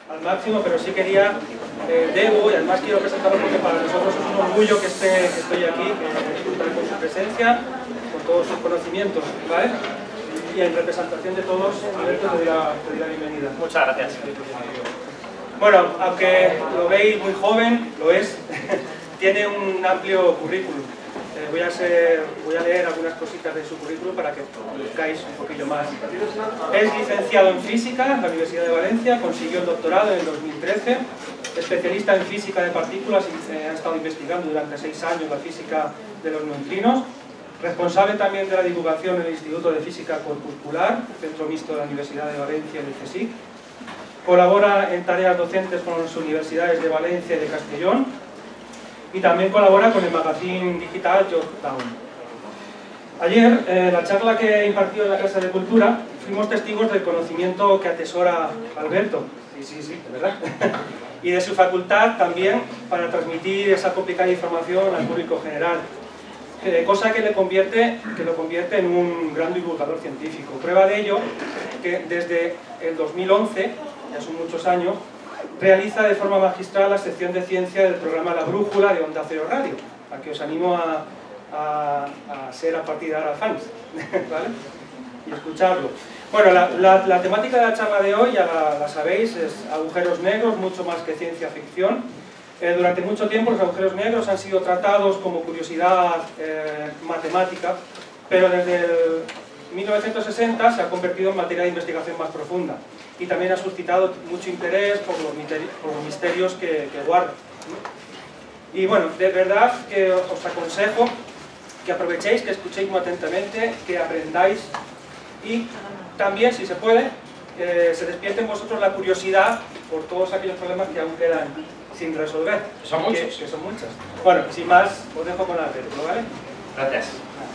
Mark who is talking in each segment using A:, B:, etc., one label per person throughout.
A: al máximo, pero sí quería, debo, y además quiero presentarlo porque para nosotros es un orgullo que estoy aquí, que contar con su presencia, con todos sus conocimientos, ¿vale? Y en representación de todos, Alberto, te doy la bienvenida.
B: Muchas gracias.
A: Bueno, aunque lo veis muy joven, lo es, tiene un amplio currículum. Voy a leer algunas cositas de su currículum para que conozcáis un poquillo más. Es licenciado en Física en la Universidad de Valencia, consiguió el doctorado en el 2013, especialista en Física de partículas y ha estado investigando durante 6 años la física de los neutrinos, responsable también de la divulgación en el Instituto de Física Corpuscular, Centro Mixto de la Universidad de Valencia y del CSIC, colabora en tareas docentes con las universidades de Valencia y de Castellón, y también colabora con el magazine digital Georgetown. Ayer, en la charla que impartió en la clase de Cultura, fuimos testigos del conocimiento que atesora Alberto, sí, de verdad, y de su facultad también para transmitir esa complicada información al público general, cosa que lo convierte en un gran divulgador científico. Prueba de ello que desde el 2011, ya son muchos años, realiza de forma magistral la sección de ciencia del programa La Brújula de Onda Cero Radio, a que os animo a ser a partir de ahora fans, ¿vale? Y escucharlo. Bueno, la temática de la charla de hoy, ya la sabéis, es agujeros negros, mucho más que ciencia ficción. Durante mucho tiempo los agujeros negros han sido tratados como curiosidad matemática, pero desde el 1960 se ha convertido en materia de investigación más profunda y también ha suscitado mucho interés por los misterios que guarda. Y bueno, de verdad que os aconsejo que aprovechéis, que escuchéis muy atentamente, que aprendáis y también, si se puede, se despierte en vosotros la curiosidad por todos aquellos problemas que aún quedan sin resolver.
B: Son muchos.
A: Que son muchos. Bueno, sin más, os dejo con Alberto, ¿vale?
B: Gracias.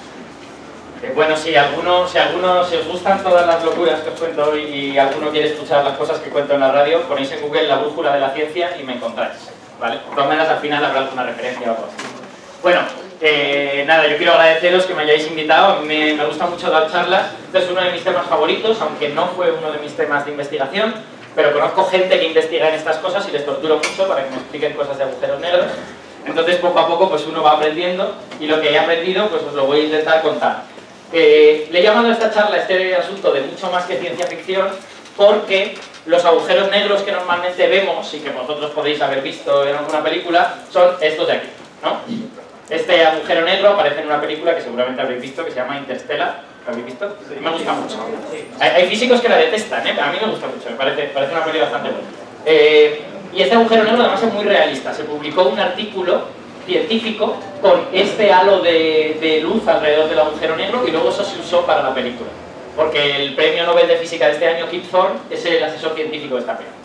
B: Bueno, si os gustan todas las locuras que os cuento hoy y alguno quiere escuchar las cosas que cuento en la radio, ponéis en Google La Brújula de la Ciencia y me encontráis, ¿vale? De todas maneras, al final habrá alguna referencia o algo así. Bueno, nada, yo quiero agradeceros que me hayáis invitado. Me gusta mucho dar charlas. Este es uno de mis temas favoritos, aunque no fue uno de mis temas de investigación, pero conozco gente que investiga en estas cosas y les torturo mucho para que me expliquen cosas de agujeros negros. Entonces, poco a poco, pues uno va aprendiendo y lo que he aprendido, pues os lo voy a intentar contar. Le he llamado a esta charla, este asunto de mucho más que ciencia ficción, porque los agujeros negros que normalmente vemos y que vosotros podéis haber visto en alguna película son estos de aquí, ¿no? Este agujero negro aparece en una película que seguramente habréis visto, que se llama Interstellar. ¿La habéis visto? Me gusta mucho. Hay físicos que la detestan, a mí me gusta mucho, me parece una película bastante buena. Y este agujero negro además es muy realista. Se publicó un artículo científico con este halo de luz alrededor del agujero negro y luego eso se usó para la película. Porque el premio Nobel de Física de este año, Kip Thorne, es el asesor científico de esta película,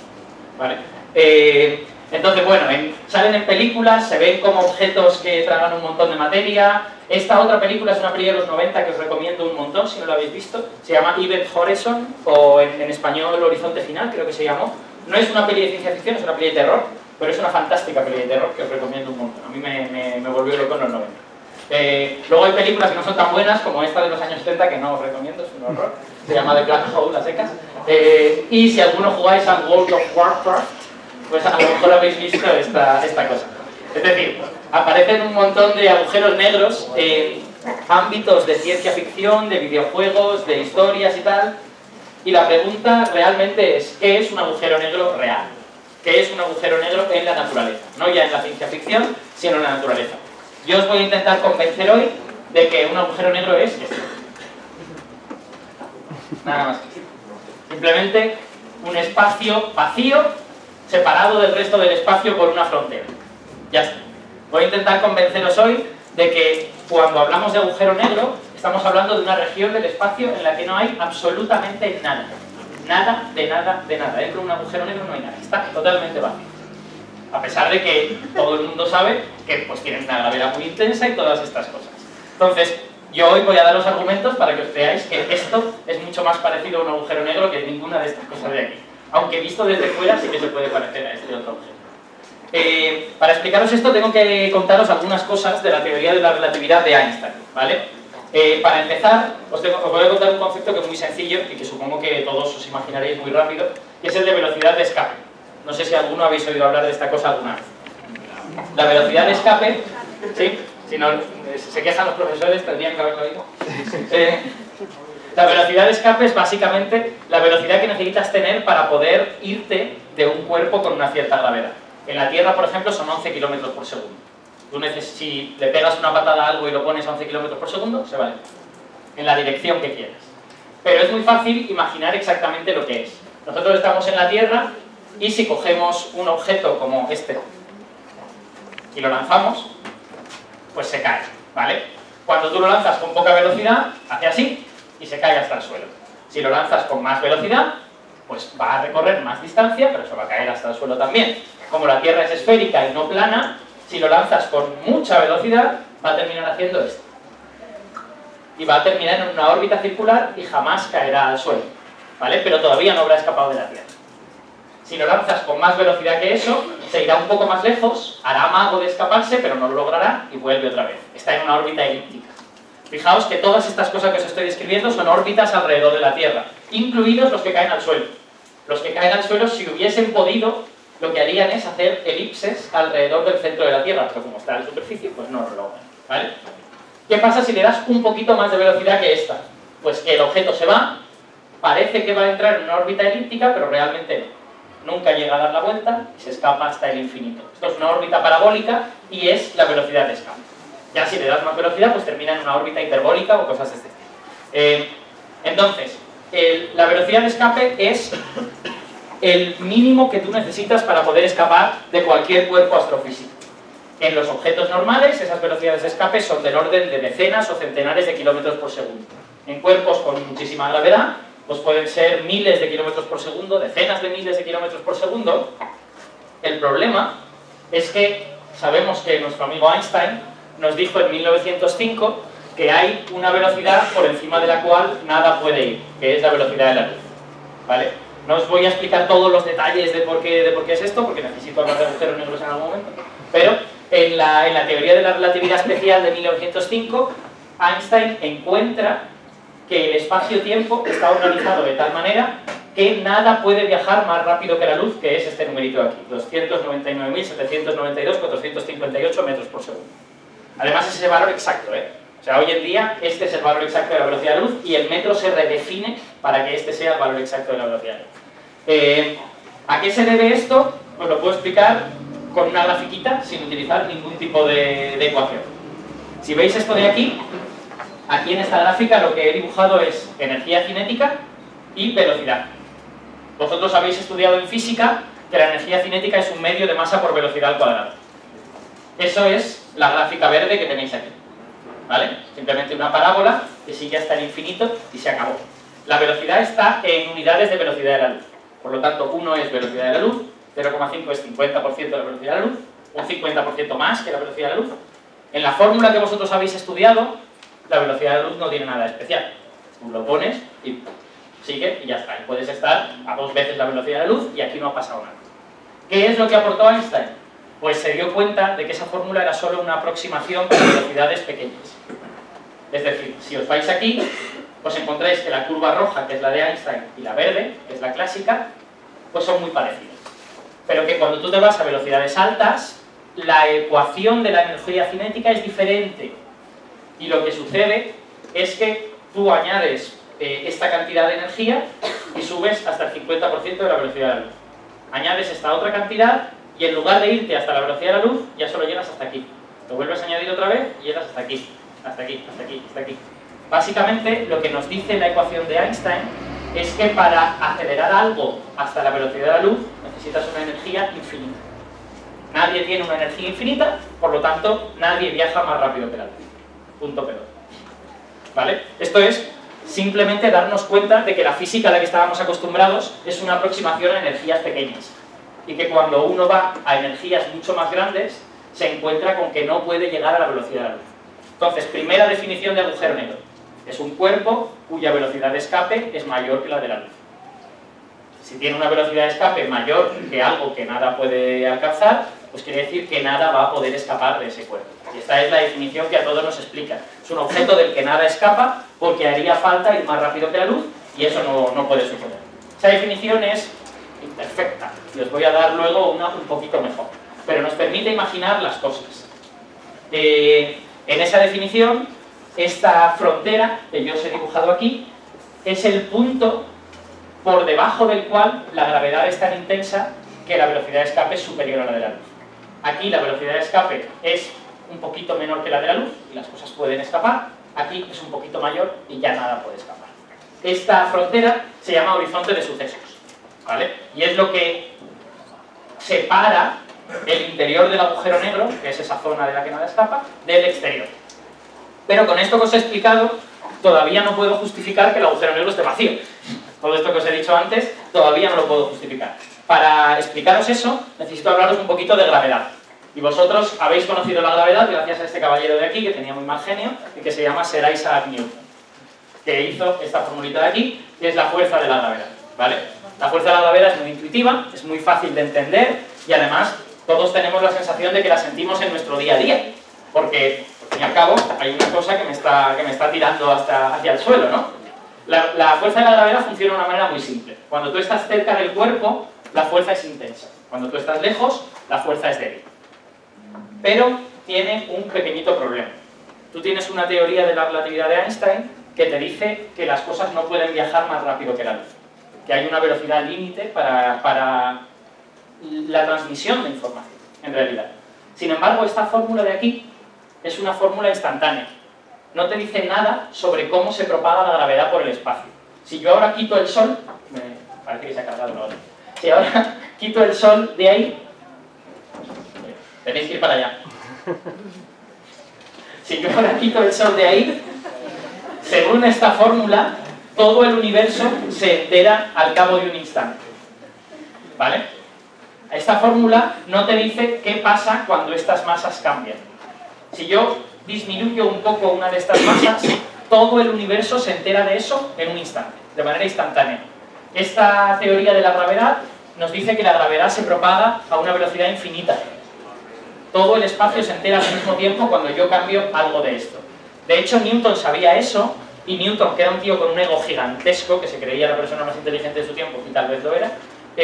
B: ¿vale? Entonces, bueno, salen en películas, se ven como objetos que tragan un montón de materia. Esta otra película es una película de los 90 que os recomiendo un montón, si no la habéis visto. Se llama Event Horizon, o en español Horizonte Final, creo que se llamó. No es una peli de ciencia ficción, es una peli de terror, pero es una fantástica peli de terror que os recomiendo un montón. A mí me volvió loco en los 90. Luego hay películas que no son tan buenas como esta de los años 70, que no os recomiendo, es un horror. Se llama The Black Hole, a secas. Y si alguno jugáis a World of Warcraft, pues a lo mejor habéis visto esta cosa. Es decir, aparecen un montón de agujeros negros en ámbitos de ciencia ficción, de videojuegos, de historias y tal. Y la pregunta realmente es, ¿qué es un agujero negro real? ¿Qué es un agujero negro en la naturaleza? No ya en la ciencia ficción, sino en la naturaleza. Yo os voy a intentar convencer hoy de que un agujero negro es esto. Nada más. Simplemente un espacio vacío separado del resto del espacio por una frontera. Ya está. Voy a intentar convenceros hoy de que cuando hablamos de agujero negro estamos hablando de una región del espacio en la que no hay absolutamente nada. Nada, de nada, de nada. Dentro de un agujero negro no hay nada. Está totalmente vacío. A pesar de que todo el mundo sabe que pues tiene una gravedad muy intensa y todas estas cosas. Entonces, yo hoy voy a daros argumentos para que os veáis que esto es mucho más parecido a un agujero negro que ninguna de estas cosas de aquí. Aunque visto desde fuera sí que se puede parecer a este otro objeto. Para explicaros esto tengo que contaros algunas cosas de la teoría de la relatividad de Einstein, ¿vale? Para empezar, os voy a contar un concepto que es muy sencillo y que supongo que todos os imaginaréis muy rápido, que es el de velocidad de escape. No sé si alguno habéis oído hablar de esta cosa alguna vez. La velocidad de escape, ¿sí? Si no, se quejan los profesores, tendrían que haberlo oído. La velocidad de escape es básicamente la velocidad que necesitas tener para poder irte de un cuerpo con una cierta gravedad. En la Tierra, por ejemplo, son 11 km por segundo. Si le pegas una patada a algo y lo pones a 11 km por segundo, se va a ir en la dirección que quieras. Pero es muy fácil imaginar exactamente lo que es. Nosotros estamos en la Tierra y si cogemos un objeto como este y lo lanzamos, pues se cae, ¿vale? Cuando tú lo lanzas con poca velocidad, hace así y se cae hasta el suelo. Si lo lanzas con más velocidad, pues va a recorrer más distancia, pero se va a caer hasta el suelo también. Como la Tierra es esférica y no plana, si lo lanzas con mucha velocidad, va a terminar haciendo esto. Y va a terminar en una órbita circular y jamás caerá al suelo, ¿vale? Pero todavía no habrá escapado de la Tierra. Si lo lanzas con más velocidad que eso, se irá un poco más lejos, hará amago de escaparse, pero no lo logrará y vuelve otra vez. Está en una órbita elíptica. Fijaos que todas estas cosas que os estoy describiendo son órbitas alrededor de la Tierra, incluidos los que caen al suelo. Los que caen al suelo, si hubiesen podido, lo que harían es hacer elipses alrededor del centro de la Tierra, pero como está en superficie, pues no lo logran, ¿vale? ¿Qué pasa si le das un poquito más de velocidad que esta? Pues que el objeto se va, parece que va a entrar en una órbita elíptica, pero realmente no. Nunca llega a dar la vuelta y se escapa hasta el infinito. Esto es una órbita parabólica y es la velocidad de escape. Ya si le das más velocidad, pues termina en una órbita hiperbólica o cosas de este estilo. Entonces, la velocidad de escape es el mínimo que tú necesitas para poder escapar de cualquier cuerpo astrofísico. En los objetos normales, esas velocidades de escape son del orden de decenas o centenares de kilómetros por segundo. En cuerpos con muchísima gravedad, pues pueden ser miles de kilómetros por segundo, decenas de miles de kilómetros por segundo. El problema es que sabemos que nuestro amigo Einstein nos dijo en 1905 que hay una velocidad por encima de la cual nada puede ir, que es la velocidad de la luz, ¿vale? No os voy a explicar todos los detalles de por qué es esto, porque necesito hablar de agujeros negros en algún momento, pero en la teoría de la relatividad especial de 1905, Einstein encuentra que el espacio-tiempo está organizado de tal manera que nada puede viajar más rápido que la luz, que es este numerito aquí, 299.792.458 metros por segundo. Además es ese valor exacto, ¿eh? O sea, hoy en día este es el valor exacto de la velocidad de la luz y el metro se redefine para que este sea el valor exacto de la velocidad de la luz. ¿A qué se debe esto? Os lo puedo explicar con una grafiquita sin utilizar ningún tipo de ecuación. Si veis esto de aquí, aquí en esta gráfica lo que he dibujado es energía cinética y velocidad. Vosotros habéis estudiado en física que la energía cinética es un medio de masa por velocidad al cuadrado. Eso es la gráfica verde que tenéis aquí, ¿vale? Simplemente una parábola que sigue hasta el infinito y se acabó. La velocidad está en unidades de velocidad de la luz. Por lo tanto, 1 es velocidad de la luz, 0,5 es 50% de la velocidad de la luz, un 50% más que la velocidad de la luz. En la fórmula que vosotros habéis estudiado, la velocidad de la luz no tiene nada especial. Tú lo pones y sigue y ya está. Y puedes estar a 2 veces la velocidad de la luz y aquí no ha pasado nada. ¿Qué es lo que aportó Einstein? Pues se dio cuenta de que esa fórmula era solo una aproximación para velocidades pequeñas. Es decir, si os vais aquí, os encontráis que la curva roja, que es la de Einstein, y la verde, que es la clásica, pues son muy parecidas. Pero que cuando tú te vas a velocidades altas, la ecuación de la energía cinética es diferente. Y lo que sucede es que tú añades esta cantidad de energía y subes hasta el 50% de la velocidad de la luz. Añades esta otra cantidad y en lugar de irte hasta la velocidad de la luz, ya solo llegas hasta aquí. Lo vuelves a añadir otra vez y llegas hasta aquí, hasta aquí, hasta aquí, hasta aquí. Básicamente, lo que nos dice la ecuación de Einstein es que para acelerar algo hasta la velocidad de la luz necesitas una energía infinita. Nadie tiene una energía infinita, por lo tanto, nadie viaja más rápido que la luz. Punto pelota. ¿Vale? Esto es simplemente darnos cuenta de que la física a la que estábamos acostumbrados es una aproximación a energías pequeñas. Y que cuando uno va a energías mucho más grandes, se encuentra con que no puede llegar a la velocidad de la luz. Entonces, primera definición de agujero negro. Es un cuerpo cuya velocidad de escape es mayor que la de la luz. Si tiene una velocidad de escape mayor que algo que nada puede alcanzar, pues quiere decir que nada va a poder escapar de ese cuerpo. Y esta es la definición que a todos nos explica. Es un objeto del que nada escapa porque haría falta ir más rápido que la luz y eso no puede suceder. Esa definición es imperfecta, y os voy a dar luego una un poquito mejor, pero nos permite imaginar las cosas. En esa definición, esta frontera que yo os he dibujado aquí es el punto por debajo del cual la gravedad es tan intensa que la velocidad de escape es superior a la de la luz. Aquí la velocidad de escape es un poquito menor que la de la luz y las cosas pueden escapar. Aquí es un poquito mayor y ya nada puede escapar. Esta frontera se llama horizonte de sucesos, ¿vale? Y es lo que separa el interior del agujero negro, que es esa zona de la que nada escapa, del exterior. Pero con esto que os he explicado, todavía no puedo justificar que el agujero negro esté vacío. Todo esto que os he dicho antes, todavía no lo puedo justificar. Para explicaros eso, necesito hablaros un poquito de gravedad. Y vosotros habéis conocido la gravedad gracias a este caballero de aquí, que tenía muy mal genio, y que se llama Sir Isaac Newton, que hizo esta formulita de aquí, que es la fuerza de la gravedad, ¿vale? La fuerza de la gravedad es muy intuitiva, es muy fácil de entender, y además todos tenemos la sensación de que la sentimos en nuestro día a día, porque, al fin y al cabo, hay una cosa que me está tirando hacia el suelo, ¿no? La fuerza de la gravedad funciona de una manera muy simple. Cuando tú estás cerca del cuerpo, la fuerza es intensa. Cuando tú estás lejos, la fuerza es débil. Pero tiene un pequeñito problema. Tú tienes una teoría de la relatividad de Einstein que te dice que las cosas no pueden viajar más rápido que la luz. Que hay una velocidad límite para la transmisión de información, en realidad. Sin embargo, esta fórmula de aquí es una fórmula instantánea. No te dice nada sobre cómo se propaga la gravedad por el espacio. Si yo ahora quito el Sol, parece que se ha cargado ahora. Si ahora quito el Sol de ahí, tenéis que ir para allá. Si yo ahora quito el Sol de ahí, según esta fórmula, todo el universo se entera al cabo de un instante. ¿Vale? Esta fórmula no te dice qué pasa cuando estas masas cambian. Si yo disminuyo un poco una de estas masas, todo el universo se entera de eso en un instante, de manera instantánea. Esta teoría de la gravedad nos dice que la gravedad se propaga a una velocidad infinita. Todo el espacio se entera al mismo tiempo cuando yo cambio algo de esto. De hecho, Newton sabía eso, y Newton, que era un tío con un ego gigantesco, que se creía la persona más inteligente de su tiempo, y tal vez lo era,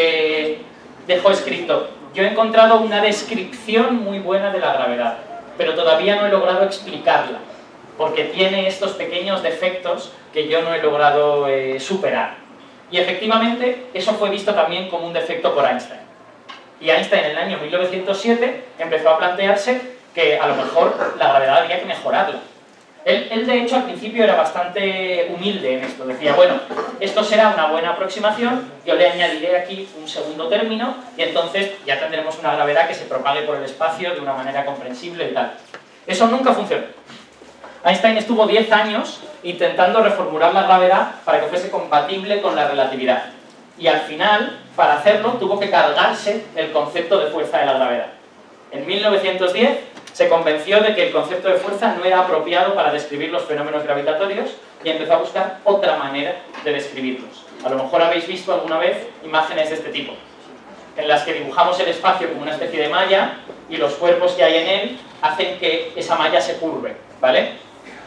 B: dejó escrito: yo he encontrado una descripción muy buena de la gravedad, pero todavía no he logrado explicarla, porque tiene estos pequeños defectos que yo no he logrado superar. Y efectivamente, eso fue visto también como un defecto por Einstein. Y Einstein en el año 1907 empezó a plantearse que a lo mejor la gravedad había que mejorarla. Él de hecho al principio era bastante humilde en esto, decía, bueno, esto será una buena aproximación, yo le añadiré aquí un segundo término y entonces ya tendremos una gravedad que se propague por el espacio de una manera comprensible y tal. Eso nunca funcionó. Einstein estuvo 10 años intentando reformular la gravedad para que fuese compatible con la relatividad. Y al final, para hacerlo, tuvo que cargarse el concepto de fuerza de la gravedad. En 1910 se convenció de que el concepto de fuerza no era apropiado para describir los fenómenos gravitatorios y empezó a buscar otra manera de describirlos. A lo mejor habéis visto alguna vez imágenes de este tipo, en las que dibujamos el espacio como una especie de malla y los cuerpos que hay en él hacen que esa malla se curve, ¿vale?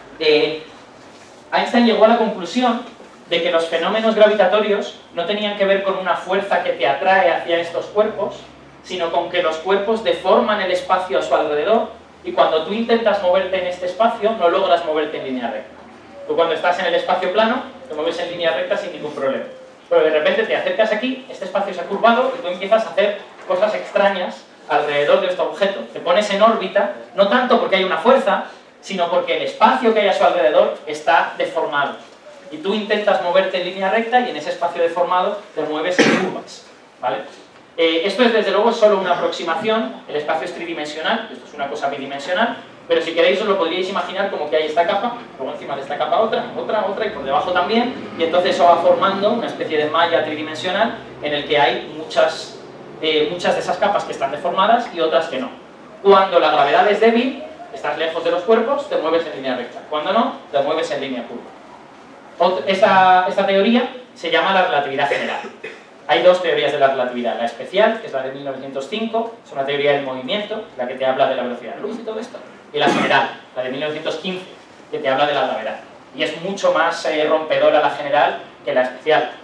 B: Einstein llegó a la conclusión de que los fenómenos gravitatorios no tenían que ver con una fuerza que te atrae hacia estos cuerpos, sino con que los cuerpos deforman el espacio a su alrededor y cuando tú intentas moverte en este espacio no logras moverte en línea recta. Tú cuando estás en el espacio plano te mueves en línea recta sin ningún problema. Pero de repente te acercas aquí, este espacio se ha curvado y tú empiezas a hacer cosas extrañas alrededor de este objeto. Te pones en órbita, no tanto porque hay una fuerza, sino porque el espacio que hay a su alrededor está deformado. Y tú intentas moverte en línea recta y en ese espacio deformado te mueves en curvas, ¿vale? Esto es desde luego solo una aproximación, el espacio es tridimensional, esto es una cosa bidimensional, pero si queréis os lo podríais imaginar como que hay esta capa, luego encima de esta capa otra y por debajo también, y entonces eso va formando una especie de malla tridimensional en el que hay muchas de esas capas que están deformadas y otras que no. Cuando la gravedad es débil, estás lejos de los cuerpos, te mueves en línea recta, cuando no, te mueves en línea curva. Esta teoría se llama la relatividad general. Hay dos teorías de la relatividad, la especial, que es la de 1905, es una teoría del movimiento, la que te habla de la velocidad de la luz y todo esto, y la general, la de 1915, que te habla de la gravedad. Y es mucho más rompedora la general que la especial.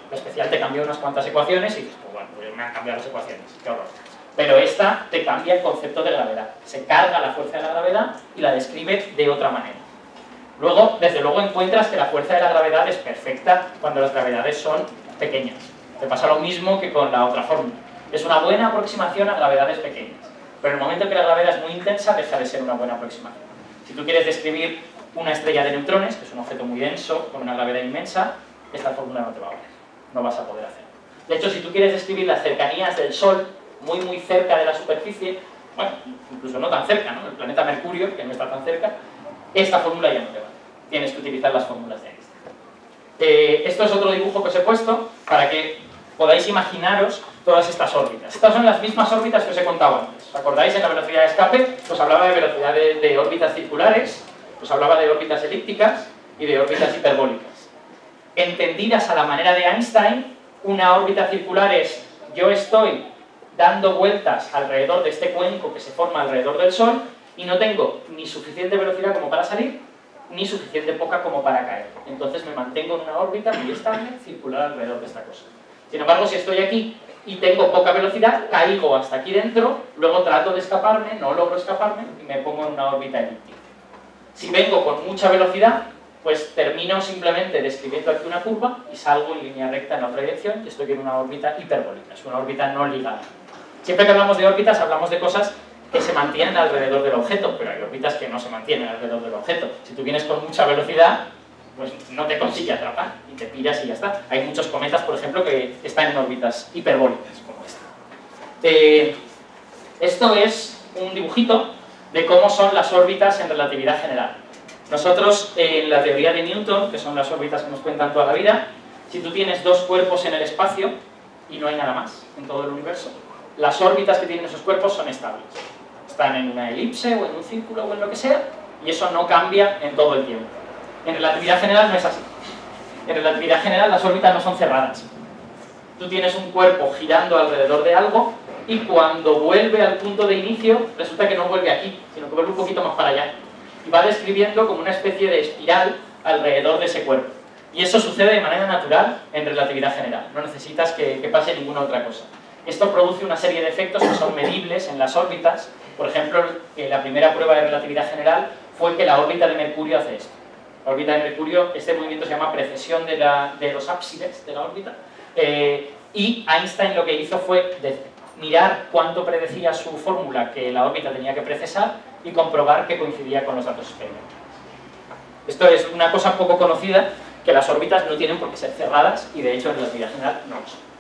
B: La especial te cambia unas cuantas ecuaciones y dices, pues bueno, pues me han cambiado las ecuaciones, qué horror. Pero esta te cambia el concepto de gravedad. Se carga la fuerza de la gravedad y la describe de otra manera. Luego, desde luego, encuentras que la fuerza de la gravedad es perfecta cuando las gravedades son pequeñas. Te pasa lo mismo que con la otra fórmula. Es una buena aproximación a gravedades pequeñas. Pero en el momento que la gravedad es muy intensa, deja de ser una buena aproximación. Si tú quieres describir una estrella de neutrones, que es un objeto muy denso, con una gravedad inmensa, esta fórmula no te va a valer. No vas a poder hacerlo. De hecho, si tú quieres describir las cercanías del Sol, muy cerca de la superficie, bueno, incluso no tan cerca, ¿no? El planeta Mercurio, que no está tan cerca, esta fórmula ya no te vale. Tienes que utilizar las fórmulas de Einstein. Esto es otro dibujo que os he puesto para que podáis imaginaros todas estas órbitas. Estas son las mismas órbitas que os he contado antes. ¿Os acordáis? En la velocidad de escape os hablaba de velocidad de órbitas circulares, os hablaba de órbitas elípticas y de órbitas hiperbólicas. Entendidas a la manera de Einstein, una órbita circular es: yo estoy dando vueltas alrededor de este cuenco que se forma alrededor del Sol y no tengo ni suficiente velocidad como para salir, ni suficiente poca como para caer. Entonces me mantengo en una órbita muy estable, circular alrededor de esta cosa. Sin embargo, si estoy aquí y tengo poca velocidad, caigo hasta aquí dentro, luego trato de escaparme, no logro escaparme y me pongo en una órbita elíptica. Si vengo con mucha velocidad, pues termino simplemente describiendo aquí una curva y salgo en línea recta en la otra dirección y estoy en una órbita hiperbólica, es una órbita no ligada. Siempre que hablamos de órbitas, hablamos de cosas que se mantienen alrededor del objeto, pero hay órbitas que no se mantienen alrededor del objeto. Si tú vienes con mucha velocidad, pues no te consigue atrapar y te piras y ya está. Hay muchos cometas, por ejemplo, que están en órbitas hiperbólicas, como esta. Esto es un dibujito de cómo son las órbitas en relatividad general. Nosotros, en la teoría de Newton, que son las órbitas que nos cuentan toda la vida, si tú tienes dos cuerpos en el espacio y no hay nada más en todo el universo, las órbitas que tienen esos cuerpos son estables. Están en una elipse o en un círculo o en lo que sea, y eso no cambia en todo el tiempo. En relatividad general no es así. En relatividad general las órbitas no son cerradas. Tú tienes un cuerpo girando alrededor de algo y cuando vuelve al punto de inicio, resulta que no vuelve aquí, sino que vuelve un poquito más para allá. Y va describiendo como una especie de espiral alrededor de ese cuerpo. Y eso sucede de manera natural en relatividad general. No necesitas que pase ninguna otra cosa. Esto produce una serie de efectos que son medibles en las órbitas. Por ejemplo, la primera prueba de relatividad general fue que la órbita de Mercurio hace esto. La órbita de Mercurio, este movimiento se llama precesión de los ábsides de la órbita. Y Einstein lo que hizo fue mirar cuánto predecía su fórmula que la órbita tenía que precesar y comprobar que coincidía con los datos experimentales. Esto es una cosa poco conocida, que las órbitas no tienen por qué ser cerradas y de hecho en relatividad general no lo son.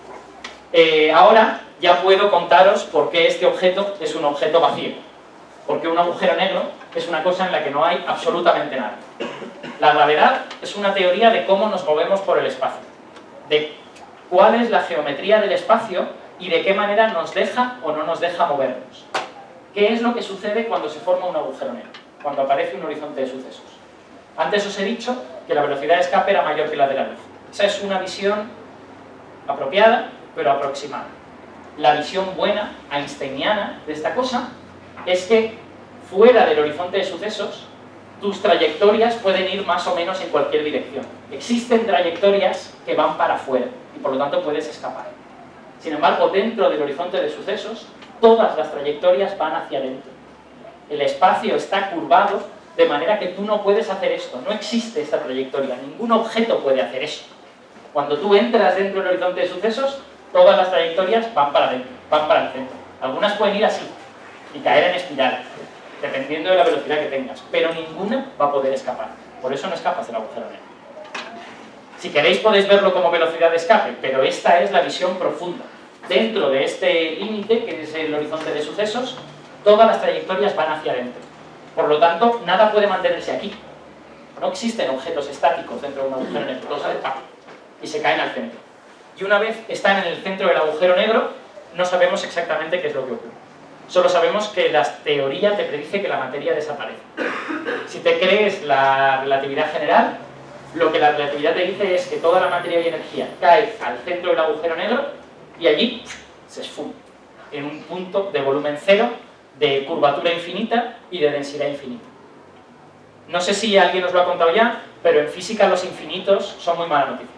B: Ahora ya puedo contaros por qué este objeto es un objeto vacío. Porque un agujero negro es una cosa en la que no hay absolutamente nada. La gravedad es una teoría de cómo nos movemos por el espacio, de cuál es la geometría del espacio y de qué manera nos deja o no nos deja movernos. ¿Qué es lo que sucede cuando se forma un agujero negro? Cuando aparece un horizonte de sucesos. Antes os he dicho que la velocidad de escape era mayor que la de la luz. Esa es una visión apropiada, pero aproximada. La visión buena, einsteiniana, de esta cosa es que fuera del horizonte de sucesos tus trayectorias pueden ir más o menos en cualquier dirección. Existen trayectorias que van para afuera y por lo tanto puedes escapar. Sin embargo, dentro del horizonte de sucesos todas las trayectorias van hacia adentro. El espacio está curvado de manera que tú no puedes hacer esto. No existe esta trayectoria, ningún objeto puede hacer eso. Cuando tú entras dentro del horizonte de sucesos, todas las trayectorias van para adentro, van para el centro. Algunas pueden ir así y caer en espiral, dependiendo de la velocidad que tengas, pero ninguna va a poder escapar. Por eso no escapas del agujero negro. Si queréis podéis verlo como velocidad de escape, pero esta es la visión profunda. Dentro de este límite, que es el horizonte de sucesos, todas las trayectorias van hacia adentro. Por lo tanto, nada puede mantenerse aquí. No existen objetos estáticos dentro de un agujero negro, todos salen y se caen al centro. Y una vez están en el centro del agujero negro, no sabemos exactamente qué es lo que ocurre. Solo sabemos que la teoría te predice que la materia desaparece. Si te crees la relatividad general, lo que la relatividad te dice es que toda la materia y energía cae al centro del agujero negro y allí se esfuma en un punto de volumen cero, de curvatura infinita y de densidad infinita. No sé si alguien os lo ha contado ya, pero en física los infinitos son muy mala noticia.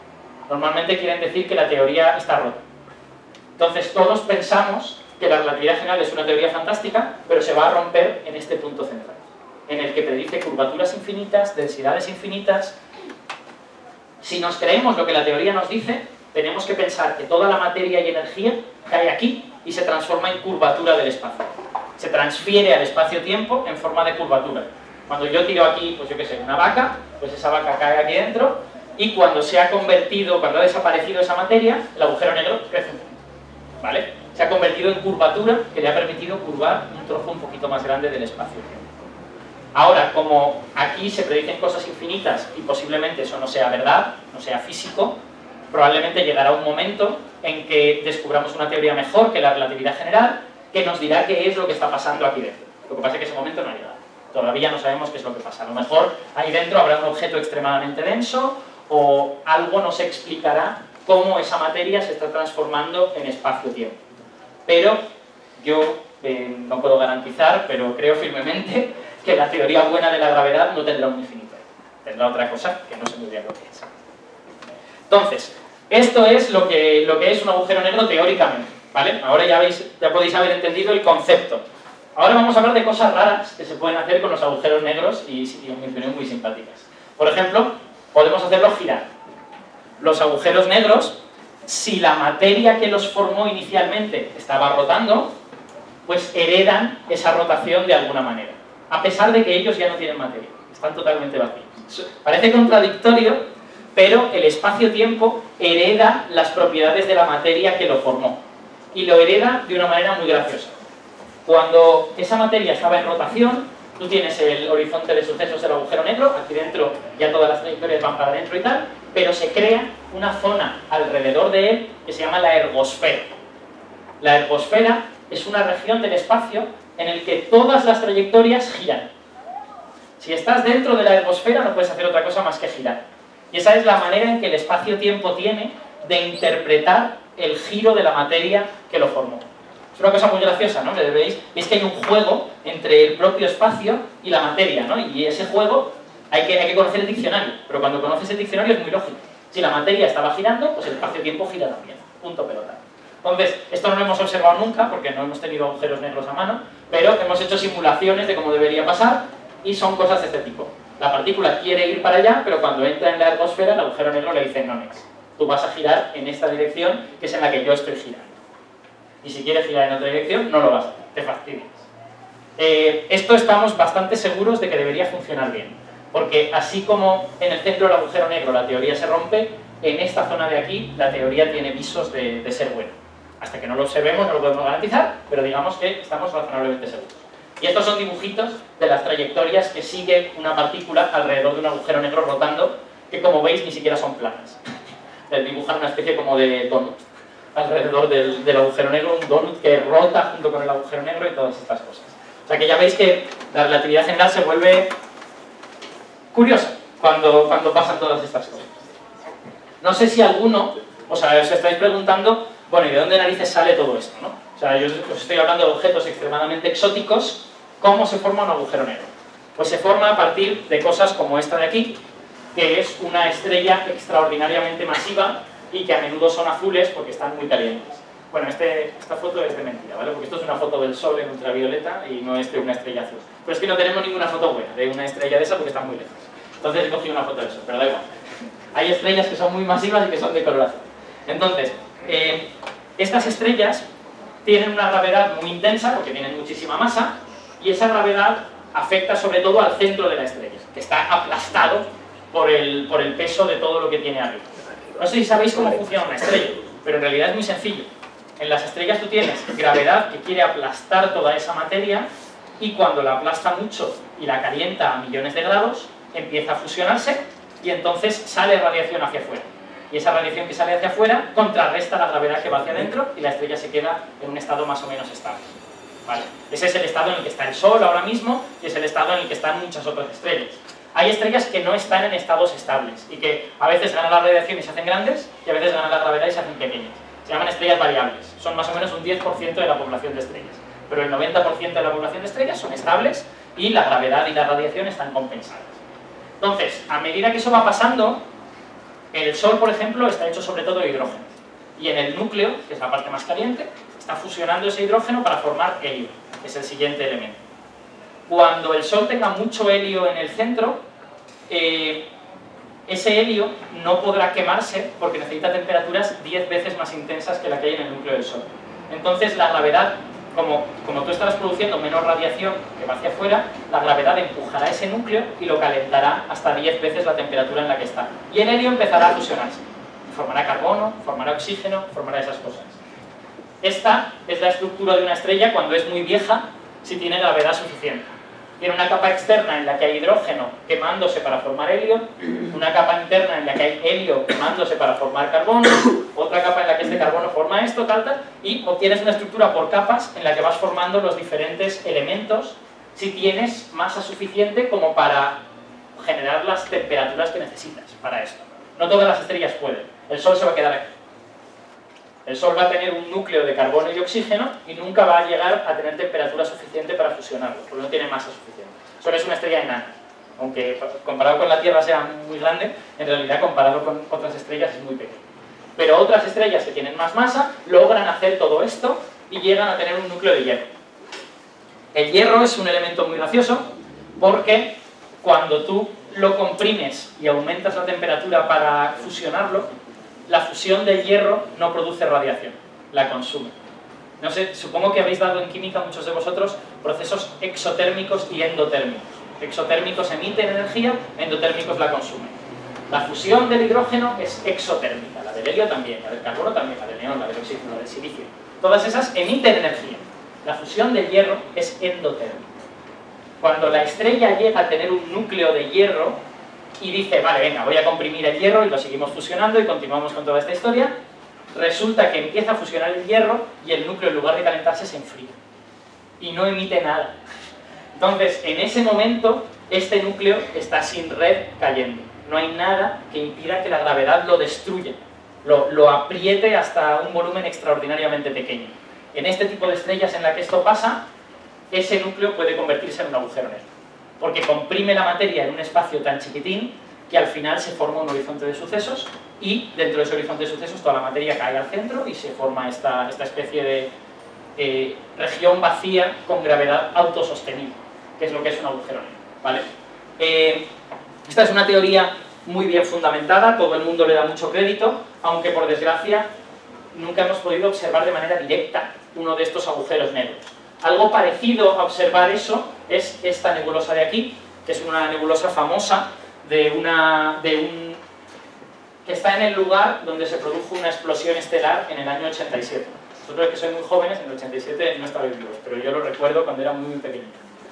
B: Normalmente quieren decir que la teoría está rota. Entonces todos pensamos que la relatividad general es una teoría fantástica, pero se va a romper en este punto central, en el que predice curvaturas infinitas, densidades infinitas. Si nos creemos lo que la teoría nos dice, tenemos que pensar que toda la materia y energía cae aquí y se transforma en curvatura del espacio. Se transfiere al espacio-tiempo en forma de curvatura. Cuando yo tiro aquí, pues yo qué sé, una vaca, pues esa vaca cae aquí dentro, y cuando se ha convertido, cuando ha desaparecido esa materia, el agujero negro crece un poco, ¿vale? Se ha convertido en curvatura que le ha permitido curvar un trozo un poquito más grande del espacio-tiempo. Ahora, como aquí se predicen cosas infinitas y posiblemente eso no sea verdad, no sea físico, probablemente llegará un momento en que descubramos una teoría mejor que la relatividad general, que nos dirá qué es lo que está pasando aquí dentro. Lo que pasa es que ese momento no ha llegado. Todavía no sabemos qué es lo que pasa. A lo mejor ahí dentro habrá un objeto extremadamente denso o algo nos explicará cómo esa materia se está transformando en espacio-tiempo. Pero yo no puedo garantizar, pero creo firmemente que la teoría buena de la gravedad no tendrá un infinito. Tendrá otra cosa que no sé muy bien lo que es. Entonces, esto es lo que es un agujero negro teóricamente, ¿vale? Ahora ya podéis haber entendido el concepto. Ahora vamos a hablar de cosas raras que se pueden hacer con los agujeros negros y en mi opinión muy simpáticas. Por ejemplo, podemos hacerlos girar. Los agujeros negros, si la materia que los formó inicialmente estaba rotando, pues heredan esa rotación de alguna manera, a pesar de que ellos ya no tienen materia, están totalmente vacíos. Parece contradictorio, pero el espacio-tiempo hereda las propiedades de la materia que lo formó, y lo hereda de una manera muy graciosa. Cuando esa materia estaba en rotación, tú tienes el horizonte de sucesos del agujero negro, aquí dentro ya todas las trayectorias van para adentro y tal, pero se crea una zona alrededor de él que se llama la ergosfera. La ergosfera es una región del espacio en el que todas las trayectorias giran. Si estás dentro de la ergosfera no puedes hacer otra cosa más que girar. Y esa es la manera en que el espacio-tiempo tiene de interpretar el giro de la materia que lo formó. Es una cosa muy graciosa, ¿no? Veis que hay un juego entre el propio espacio y la materia, ¿no? Y ese juego hay que conocer el diccionario, pero cuando conoces el diccionario es muy lógico. Si la materia estaba girando, pues el espacio-tiempo gira también. Punto pelota. Entonces, esto no lo hemos observado nunca, porque no hemos tenido agujeros negros a mano, pero hemos hecho simulaciones de cómo debería pasar, y son cosas de este tipo. La partícula quiere ir para allá, pero cuando entra en la ergosfera, el agujero negro le dice, no, next. Tú vas a girar en esta dirección, que es en la que yo estoy girando. Y si quieres girar en otra dirección, no lo vas a hacer, te fastidias. Esto estamos bastante seguros de que debería funcionar bien, porque así como en el centro del agujero negro la teoría se rompe, en esta zona de aquí la teoría tiene visos de ser buena. Hasta que no lo observemos no lo podemos garantizar, pero digamos que estamos razonablemente seguros. Y estos son dibujitos de las trayectorias que sigue una partícula alrededor de un agujero negro rotando, que como veis ni siquiera son planas. Dibujan una especie como de donut alrededor del agujero negro, un donut que rota junto con el agujero negro y todas estas cosas. O sea que ya veis que la relatividad general se vuelve curiosa cuando pasan todas estas cosas. No sé si alguno, os estáis preguntando, bueno, ¿y de dónde narices sale todo esto, no? O sea, yo os estoy hablando de objetos extremadamente exóticos. ¿Cómo se forma un agujero negro? Pues se forma a partir de cosas como esta de aquí, que es una estrella extraordinariamente masiva y que a menudo son azules porque están muy calientes. Bueno, esta foto es de mentira, ¿vale? Porque esto es una foto del Sol en ultravioleta y no es de una estrella azul. Pero es que no tenemos ninguna foto buena de una estrella de esa porque están muy lejos. Entonces he cogido una foto del Sol, pero da igual. Hay estrellas que son muy masivas y que son de color azul. Entonces, estas estrellas tienen una gravedad muy intensa porque tienen muchísima masa, y esa gravedad afecta sobre todo al centro de la estrella, que está aplastado por el peso de todo lo que tiene arriba. No sé si sabéis cómo funciona una estrella, pero en realidad es muy sencillo. En las estrellas tú tienes gravedad que quiere aplastar toda esa materia, y cuando la aplasta mucho y la calienta a millones de grados, empieza a fusionarse y entonces sale radiación hacia afuera. Y esa radiación que sale hacia afuera contrarresta la gravedad que va hacia adentro y la estrella se queda en un estado más o menos estable. ¿Vale? Ese es el estado en el que está el Sol ahora mismo y es el estado en el que están muchas otras estrellas. Hay estrellas que no están en estados estables y que a veces ganan la radiación y se hacen grandes y a veces ganan la gravedad y se hacen pequeñas. Se llaman estrellas variables. Son más o menos un 10% de la población de estrellas. Pero el 90% de la población de estrellas son estables y la gravedad y la radiación están compensadas. Entonces, a medida que eso va pasando, El Sol, por ejemplo, está hecho sobre todo de hidrógeno. Y en el núcleo, que es la parte más caliente, está fusionando ese hidrógeno para formar helio, que es el siguiente elemento. Cuando el Sol tenga mucho helio en el centro, ese helio no podrá quemarse porque necesita temperaturas 10 veces más intensas que la que hay en el núcleo del Sol. Entonces la gravedad, como tú estarás produciendo menos radiación que va hacia afuera, la gravedad empujará ese núcleo y lo calentará hasta 10 veces la temperatura en la que está. Y el helio empezará a fusionarse. Formará carbono, formará oxígeno, formará esas cosas. Esta es la estructura de una estrella cuando es muy vieja, si tiene gravedad suficiente. Tiene una capa externa en la que hay hidrógeno quemándose para formar helio, una capa interna en la que hay helio quemándose para formar carbono, otra capa en la que este carbono forma esto, tal, y obtienes una estructura por capas en la que vas formando los diferentes elementos si tienes masa suficiente como para generar las temperaturas que necesitas para esto. No todas las estrellas pueden. El Sol se va a quedar aquí. El Sol va a tener un núcleo de carbono y oxígeno y nunca va a llegar a tener temperatura suficiente para fusionarlo, porque no tiene masa suficiente. Sol es una estrella enana. Aunque comparado con la Tierra sea muy grande, en realidad comparado con otras estrellas es muy pequeño. Pero otras estrellas que tienen más masa logran hacer todo esto y llegan a tener un núcleo de hierro. El hierro es un elemento muy gracioso porque cuando tú lo comprimes y aumentas la temperatura para fusionarlo, la fusión del hierro no produce radiación, la consume. No sé, supongo que habéis dado en química, muchos de vosotros, procesos exotérmicos y endotérmicos. Exotérmicos emiten energía, endotérmicos la consumen. La fusión del hidrógeno es exotérmica, la del helio también, la del carbono también, la del neón, la del oxígeno, la del silicio. Todas esas emiten energía. La fusión del hierro es endotérmica. Cuando la estrella llega a tener un núcleo de hierro, y dice, vale, venga, voy a comprimir el hierro y lo seguimos fusionando y continuamos con toda esta historia, resulta que empieza a fusionar el hierro y el núcleo, en lugar de calentarse, se enfría y no emite nada. Entonces, en ese momento, este núcleo está sin red cayendo. No hay nada que impida que la gravedad lo destruya, lo apriete hasta un volumen extraordinariamente pequeño. En este tipo de estrellas en la que esto pasa, ese núcleo puede convertirse en un agujero negro, porque comprime la materia en un espacio tan chiquitín que al final se forma un horizonte de sucesos y dentro de ese horizonte de sucesos toda la materia cae al centro y se forma esta especie de región vacía con gravedad autosostenible, que es lo que es un agujero negro, ¿vale? Esta es una teoría muy bien fundamentada, todo el mundo le da mucho crédito, aunque por desgracia nunca hemos podido observar de manera directa uno de estos agujeros negros. Algo parecido a observar eso es esta nebulosa de aquí, que es una nebulosa famosa que está en el lugar donde se produjo una explosión estelar en el año 87. Vosotros que sois muy jóvenes, en el 87 no estabais vivos, pero yo lo recuerdo cuando era muy pequeño.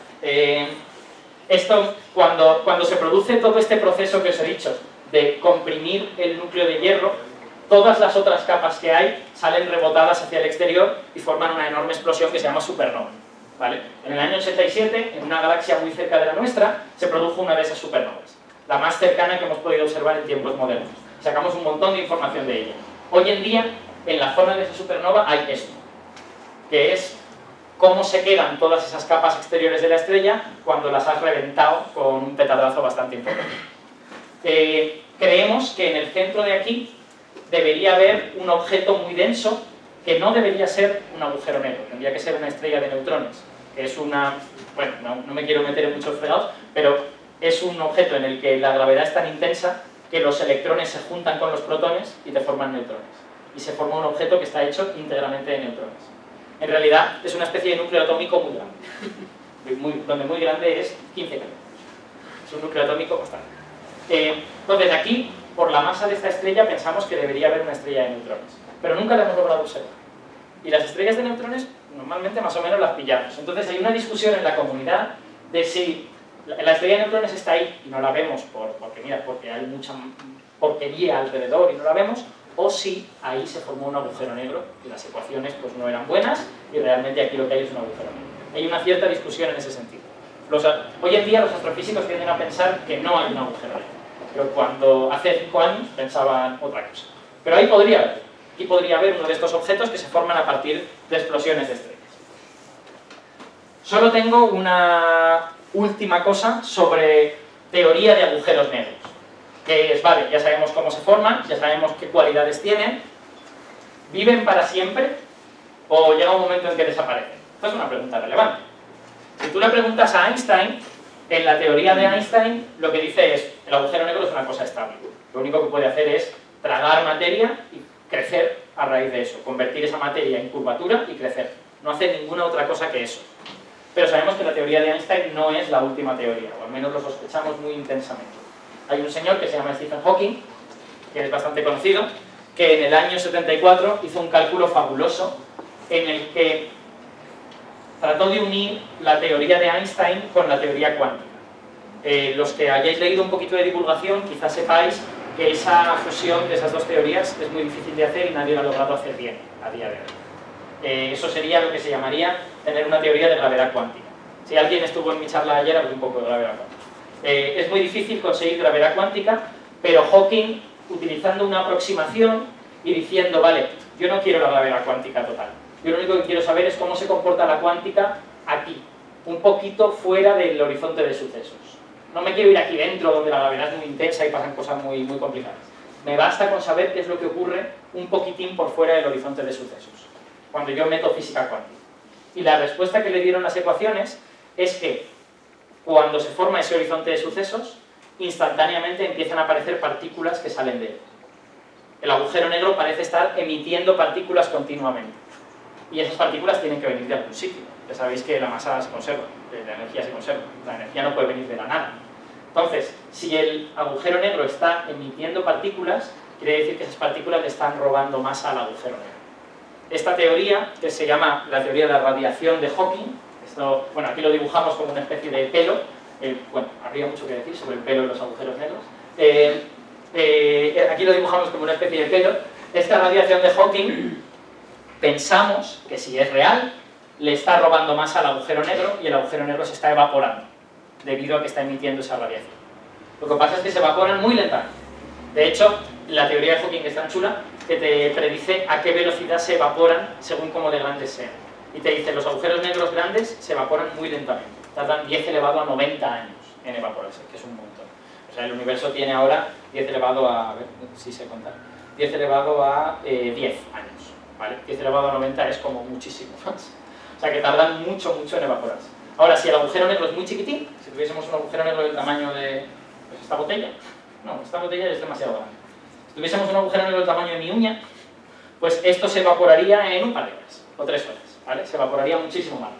B: Esto, cuando se produce todo este proceso que os he dicho, de comprimir el núcleo de hierro, todas las otras capas que hay salen rebotadas hacia el exterior y forman una enorme explosión que se llama supernova, ¿vale? En el año 87, en una galaxia muy cerca de la nuestra, se produjo una de esas supernovas, la más cercana que hemos podido observar en tiempos modernos. Sacamos un montón de información de ella. Hoy en día, en la zona de esa supernova hay esto, que es cómo se quedan todas esas capas exteriores de la estrella cuando las has reventado con un petadrazo bastante importante. Creemos que en el centro de aquí debería haber un objeto muy denso que no debería ser un agujero negro, tendría que ser una estrella de neutrones, que es una... bueno, no me quiero meter en muchos fregados, pero es un objeto en el que la gravedad es tan intensa que los electrones se juntan con los protones y te forman neutrones. Y se forma un objeto que está hecho íntegramente de neutrones. En realidad es una especie de núcleo atómico muy grande, donde muy grande es 15 kilómetros. Es un núcleo atómico bastante. Entonces aquí, por la masa de esta estrella, pensamos que debería haber una estrella de neutrones, pero nunca la hemos logrado observar. Y las estrellas de neutrones normalmente más o menos las pillamos. Entonces hay una discusión en la comunidad de si la estrella de neutrones está ahí y no la vemos porque hay mucha porquería alrededor y no la vemos, o si ahí se formó un agujero negro y las ecuaciones pues no eran buenas y realmente aquí lo que hay es un agujero negro. Hay una cierta discusión en ese sentido. Hoy en día los astrofísicos tienden a pensar que no hay un agujero negro, pero cuando hace 5 años pensaban otra cosa. Pero ahí podría haber. Aquí podría haber uno de estos objetos que se forman a partir de explosiones de estrellas. Solo tengo una última cosa sobre teoría de agujeros negros. que es, vale, ya sabemos cómo se forman, ya sabemos qué cualidades tienen, ¿viven para siempre o llega un momento en que desaparecen? Esta es una pregunta relevante. Si tú le preguntas a Einstein, en la teoría de Einstein lo que dice es, el agujero negro es una cosa estable. Lo único que puede hacer es tragar materia y crecer a raíz de eso, convertir esa materia en curvatura y crecer. No hace ninguna otra cosa que eso. Pero sabemos que la teoría de Einstein no es la última teoría, o al menos lo sospechamos muy intensamente. Hay un señor que se llama Stephen Hawking, que es bastante conocido, que en el año 74 hizo un cálculo fabuloso en el que trató de unir la teoría de Einstein con la teoría cuántica. Los que hayáis leído un poquito de divulgación, quizás sepáis que esa fusión de esas dos teorías es muy difícil de hacer y nadie lo ha logrado hacer bien a día de hoy. Eso sería lo que se llamaría tener una teoría de gravedad cuántica. Si alguien estuvo en mi charla ayer, hablé un poco de gravedad cuántica. Es muy difícil conseguir gravedad cuántica, pero Hawking, utilizando una aproximación y diciendo, vale, yo no quiero la gravedad cuántica total. Yo lo único que quiero saber es cómo se comporta la cuántica aquí, un poquito fuera del horizonte de sucesos. No me quiero ir aquí dentro, donde la gravedad es muy intensa y pasan cosas muy complicadas. Me basta con saber qué es lo que ocurre un poquitín por fuera del horizonte de sucesos, cuando yo meto física cuántica. Y la respuesta que le dieron las ecuaciones es que cuando se forma ese horizonte de sucesos, instantáneamente empiezan a aparecer partículas que salen de él. El agujero negro parece estar emitiendo partículas continuamente. Y esas partículas tienen que venir de algún sitio. Ya sabéis que la masa se conserva, la energía se conserva. La energía no puede venir de la nada. Entonces, si el agujero negro está emitiendo partículas, quiere decir que esas partículas le están robando masa al agujero negro. Esta teoría, que se llama la teoría de la radiación de Hawking, esto, bueno, aquí lo dibujamos como una especie de pelo, bueno, habría mucho que decir sobre el pelo y los agujeros negros, aquí lo dibujamos como una especie de pelo. Esta radiación de Hawking, pensamos que si es real, le está robando masa al agujero negro y el agujero negro se está evaporando debido a que está emitiendo esa radiación. Lo que pasa es que se evaporan muy lentamente. De hecho, la teoría de Hawking es tan chula que te predice a qué velocidad se evaporan según cómo de grandes sean. Y te dice, los agujeros negros grandes se evaporan muy lentamente. Tardan 10 elevado a 90 años en evaporarse, que es un montón. O sea, el universo tiene ahora 10 elevado a... ver si sé contar. 10 elevado a 10 años. ¿Vale? 10 elevado a 90 es como muchísimo más. O sea, que tardan mucho en evaporarse. Ahora, si el agujero negro es muy chiquitín, si tuviésemos un agujero negro del tamaño de pues, esta botella, no, esta botella es demasiado grande. Si tuviésemos un agujero negro del tamaño de mi uña, pues esto se evaporaría en un par de horas, o 3 horas, ¿vale? Se evaporaría muchísimo más.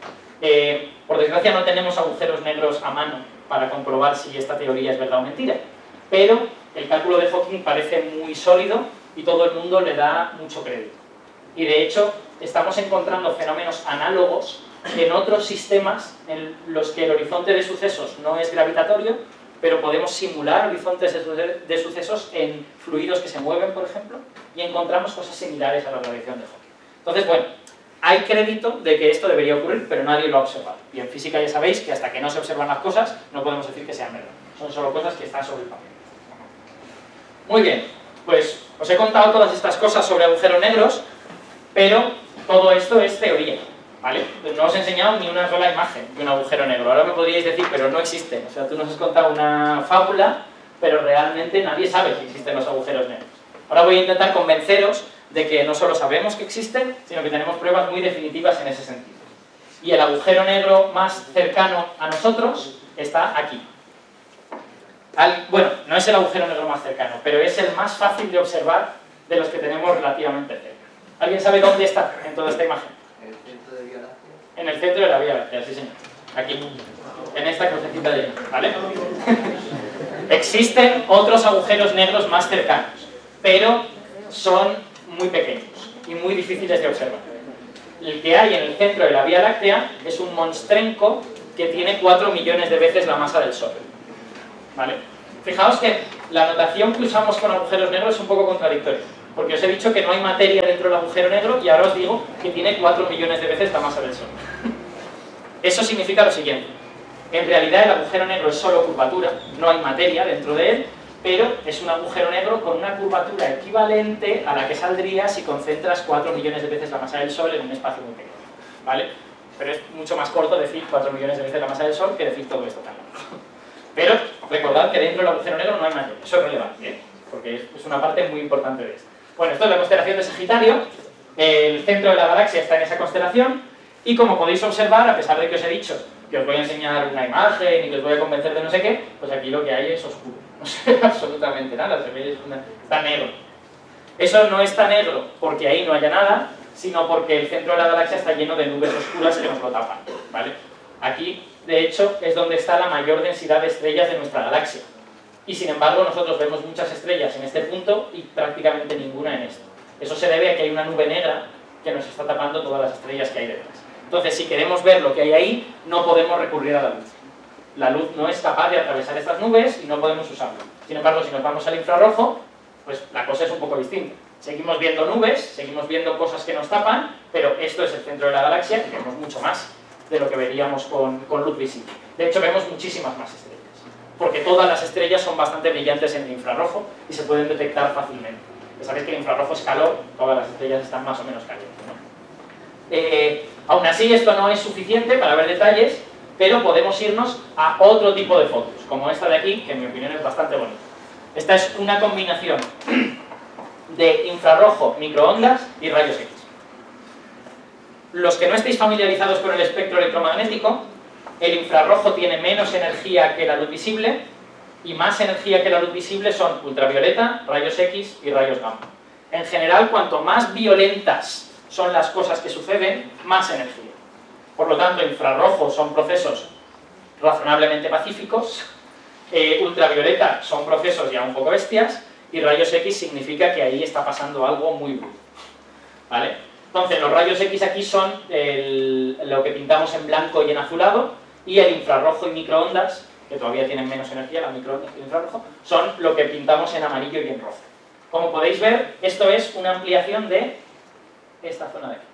B: Por desgracia no tenemos agujeros negros a mano para comprobar si esta teoría es verdad o mentira, pero el cálculo de Hawking parece muy sólido y todo el mundo le da mucho crédito. Y de hecho, estamos encontrando fenómenos análogos en otros sistemas en los que el horizonte de sucesos no es gravitatorio, pero podemos simular horizontes de sucesos en fluidos que se mueven, por ejemplo, y encontramos cosas similares a la radiación de Hawking. Entonces, bueno, hay crédito de que esto debería ocurrir, pero nadie lo ha observado. Y en física ya sabéis que hasta que no se observan las cosas, no podemos decir que sean verdad. Son solo cosas que están sobre el papel. Muy bien, pues os he contado todas estas cosas sobre agujeros negros, pero todo esto es teoría, ¿vale? No os he enseñado ni una sola imagen de un agujero negro. Ahora me podríais decir, pero no existen. O sea, tú nos has contado una fábula, pero realmente nadie sabe si existen los agujeros negros. Ahora voy a intentar convenceros de que no solo sabemos que existen, sino que tenemos pruebas muy definitivas en ese sentido. Y el agujero negro más cercano a nosotros está aquí. Bueno, no es el agujero negro más cercano, pero es el más fácil de observar de los que tenemos relativamente cerca. ¿Alguien sabe dónde está en toda esta imagen?
C: ¿En el centro de Vía Láctea?
B: En el centro de la Vía Láctea, sí señor. Aquí, en esta crucecita de ahí, ¿vale? Existen otros agujeros negros más cercanos, pero son muy pequeños y muy difíciles de observar. El que hay en el centro de la Vía Láctea es un monstrenco que tiene 4 millones de veces la masa del Sol. ¿Vale? Fijaos que la notación que usamos con agujeros negros es un poco contradictoria, porque os he dicho que no hay materia dentro del agujero negro y ahora os digo que tiene 4 millones de veces la masa del Sol. Eso significa lo siguiente: en realidad el agujero negro es solo curvatura, no hay materia dentro de él, pero es un agujero negro con una curvatura equivalente a la que saldría si concentras 4 millones de veces la masa del Sol en un espacio muy pequeño, ¿vale? Pero es mucho más corto decir 4 millones de veces la masa del Sol que decir todo esto tan largo. Pero Recordad que dentro del agujero negro no hay mayor, eso es relevante, ¿eh? Porque es una parte muy importante de esto. Bueno, esto es la constelación de Sagitario, el centro de la galaxia está en esa constelación, y como podéis observar, a pesar de que os he dicho que os voy a enseñar una imagen y que os voy a convencer de no sé qué, pues aquí lo que hay es oscuro, no se ve absolutamente nada, se ve está negro. Eso no está negro porque ahí no haya nada, sino porque el centro de la galaxia está lleno de nubes oscuras que nos lo tapan, ¿vale? Aquí, de hecho, es donde está la mayor densidad de estrellas de nuestra galaxia. Y sin embargo, nosotros vemos muchas estrellas en este punto y prácticamente ninguna en esto. Eso se debe a que hay una nube negra que nos está tapando todas las estrellas que hay detrás. Entonces, si queremos ver lo que hay ahí, no podemos recurrir a la luz. La luz no es capaz de atravesar estas nubes y no podemos usarlo. Sin embargo, si nos vamos al infrarrojo, pues la cosa es un poco distinta. Seguimos viendo nubes, seguimos viendo cosas que nos tapan, pero esto es el centro de la galaxia y vemos mucho más de lo que veríamos con luz visible. De hecho, vemos muchísimas más estrellas, porque todas las estrellas son bastante brillantes en el infrarrojo y se pueden detectar fácilmente. Ya sabéis que el infrarrojo es calor, todas las estrellas están más o menos calientes, ¿no? Aún así, esto no es suficiente para ver detalles, pero podemos irnos a otro tipo de fotos, como esta de aquí, que en mi opinión es bastante bonita. Esta es una combinación de infrarrojo, microondas y rayos X. Los que no estéis familiarizados con el espectro electromagnético, el infrarrojo tiene menos energía que la luz visible, y más energía que la luz visible son ultravioleta, rayos X y rayos gamma. En general, cuanto más violentas son las cosas que suceden, más energía. Por lo tanto, infrarrojo son procesos razonablemente pacíficos, ultravioleta son procesos ya un poco bestias, y rayos X significa que ahí está pasando algo muy bruto, ¿vale? Entonces, los rayos X aquí son lo que pintamos en blanco y en azulado, y el infrarrojo y microondas, que todavía tienen menos energía, la microondas y el infrarrojo, son lo que pintamos en amarillo y en rojo. Como podéis ver, esto es una ampliación de esta zona de aquí,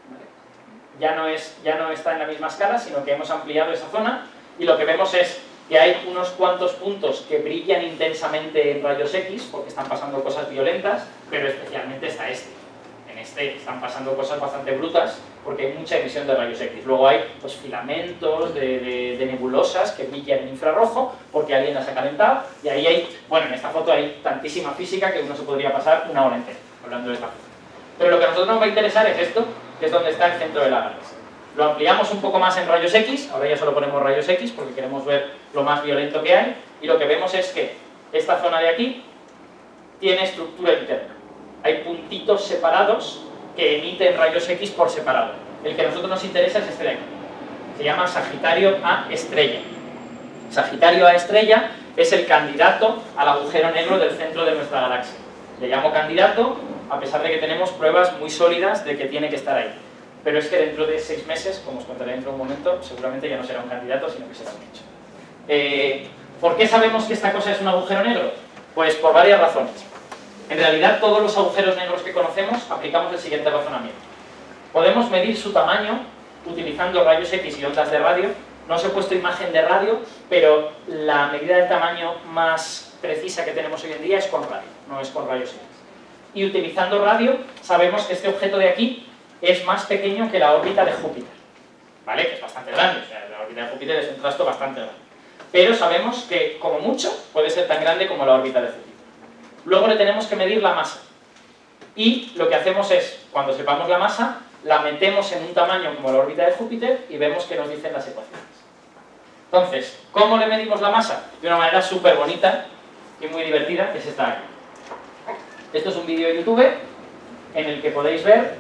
B: ¿vale? Ya no está en la misma escala, sino que hemos ampliado esa zona, y lo que vemos es que hay unos cuantos puntos que brillan intensamente en rayos X, porque están pasando cosas violentas, pero especialmente está este. En este están pasando cosas bastante brutas, porque hay mucha emisión de rayos X. Luego hay pues, filamentos de nebulosas que brillan en infrarrojo, porque alguien las ha calentado, y ahí hay, bueno, en esta foto hay tantísima física que uno se podría pasar una hora entera hablando de esta foto. Pero lo que a nosotros nos va a interesar es esto, que es donde está el centro de la galaxia. Lo ampliamos un poco más en rayos X, ahora ya solo ponemos rayos X porque queremos ver lo más violento que hay, y lo que vemos es que esta zona de aquí tiene estructura interna. Hay puntitos separados que emiten rayos X por separado. El que a nosotros nos interesa es este de aquí. Se llama Sagitario A estrella. Sagitario A estrella es el candidato al agujero negro del centro de nuestra galaxia. Le llamo candidato a pesar de que tenemos pruebas muy sólidas de que tiene que estar ahí. Pero es que dentro de 6 meses, como os contaré dentro de un momento, seguramente ya no será un candidato, sino que será un hecho. ¿Por qué sabemos que esta cosa es un agujero negro? Pues por varias razones. En realidad, todos los agujeros negros que conocemos aplicamos el siguiente razonamiento. Podemos medir su tamaño utilizando rayos X y ondas de radio. No os he puesto imagen de radio, pero la medida del tamaño más precisa que tenemos hoy en día es con radio, no es con rayos X. Y utilizando radio, sabemos que este objeto de aquí es más pequeño que la órbita de Júpiter, ¿vale? Que es bastante grande, o sea, la órbita de Júpiter es un trasto bastante grande. Pero sabemos que, como mucho, puede ser tan grande como la órbita de Júpiter. Luego le tenemos que medir la masa. Y lo que hacemos es, cuando sepamos la masa, la metemos en un tamaño como la órbita de Júpiter y vemos que nos dicen las ecuaciones. Entonces, ¿cómo le medimos la masa? De una manera súper bonita y muy divertida, que es esta aquí. Esto es un vídeo de YouTube en el que podéis ver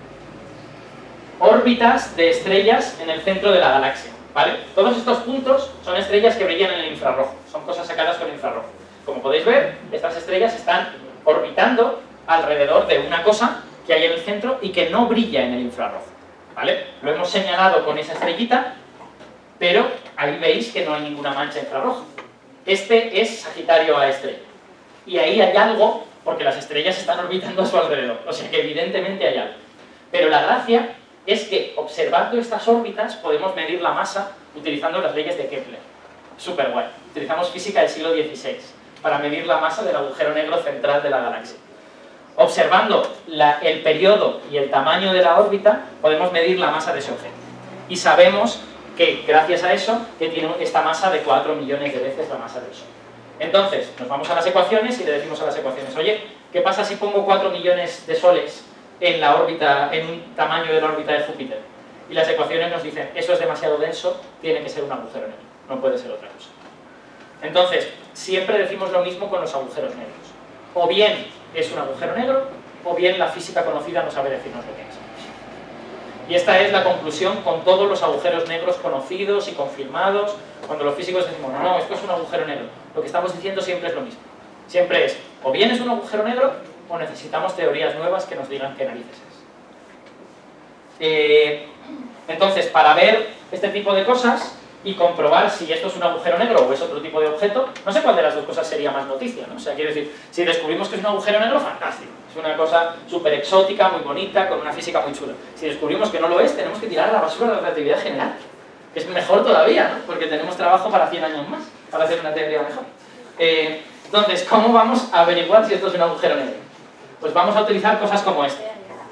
B: órbitas de estrellas en el centro de la galaxia, ¿vale? Todos estos puntos son estrellas que brillan en el infrarrojo, son cosas sacadas con infrarrojo. Como podéis ver, estas estrellas están orbitando alrededor de una cosa que hay en el centro y que no brilla en el infrarrojo, ¿vale? Lo hemos señalado con esa estrellita, pero ahí veis que no hay ninguna mancha infrarroja. Este es Sagitario A estrella. Y ahí hay algo, porque las estrellas están orbitando a su alrededor, o sea que evidentemente hay algo. Pero la gracia es que, observando estas órbitas, podemos medir la masa utilizando las leyes de Kepler. Súper guay. Utilizamos física del siglo XVI para medir la masa del agujero negro central de la galaxia. Observando el periodo y el tamaño de la órbita, podemos medir la masa de ese objeto. Y sabemos que gracias a eso que tiene esta masa de 4 millones de veces la masa del Sol. Entonces, nos vamos a las ecuaciones y le decimos a las ecuaciones, oye, ¿qué pasa si pongo 4 millones de soles en la órbita, en un tamaño de la órbita de Júpiter? Y las ecuaciones nos dicen, eso es demasiado denso, tiene que ser un agujero negro, no puede ser otra cosa. Entonces, siempre decimos lo mismo con los agujeros negros. O bien es un agujero negro, o bien la física conocida no sabe decirnos lo que es. Y esta es la conclusión con todos los agujeros negros conocidos y confirmados. Cuando los físicos decimos, no, esto es un agujero negro, lo que estamos diciendo siempre es lo mismo. Siempre es, o bien es un agujero negro, o necesitamos teorías nuevas que nos digan qué narices es. Entonces, para ver este tipo de cosas y comprobar si esto es un agujero negro o es otro tipo de objeto, no sé cuál de las dos cosas sería más noticia, ¿no? O sea, quiero decir, si descubrimos que es un agujero negro, fantástico. Es una cosa súper exótica, muy bonita, con una física muy chula. Si descubrimos que no lo es, tenemos que tirar a la basura de la relatividad general. Que es mejor todavía, ¿no? Porque tenemos trabajo para 100 años más, para hacer una teoría mejor. Entonces, ¿cómo vamos a averiguar si esto es un agujero negro? Pues vamos a utilizar cosas como esta.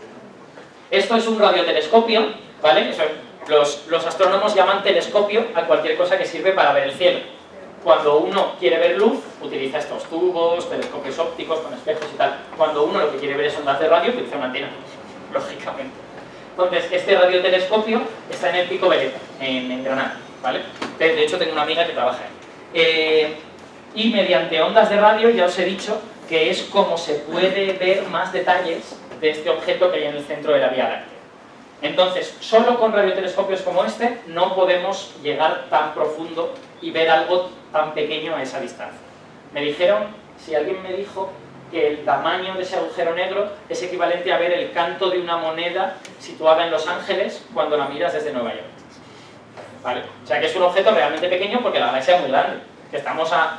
B: Esto es un radiotelescopio, ¿vale? Eso, los astrónomos llaman telescopio a cualquier cosa que sirve para ver el cielo. Cuando uno quiere ver luz, utiliza estos tubos, telescopios ópticos con espejos y tal. Cuando uno lo que quiere ver es ondas de radio, utiliza una antena, lógicamente. Entonces, este radiotelescopio está en el Pico Veleta, en Granada, ¿vale? De hecho, tengo una amiga que trabaja ahí. Y mediante ondas de radio, ya os he dicho que es como se puede ver más detalles de este objeto que hay en el centro de la Vía Láctea. Entonces, solo con radiotelescopios como este no podemos llegar tan profundo y ver algo tan pequeño a esa distancia. Me dijeron, si alguien me dijo que el tamaño de ese agujero negro es equivalente a ver el canto de una moneda situada en Los Ángeles cuando la miras desde Nueva York. ¿Vale? O sea que es un objeto realmente pequeño porque la galaxia es muy grande, que estamos a,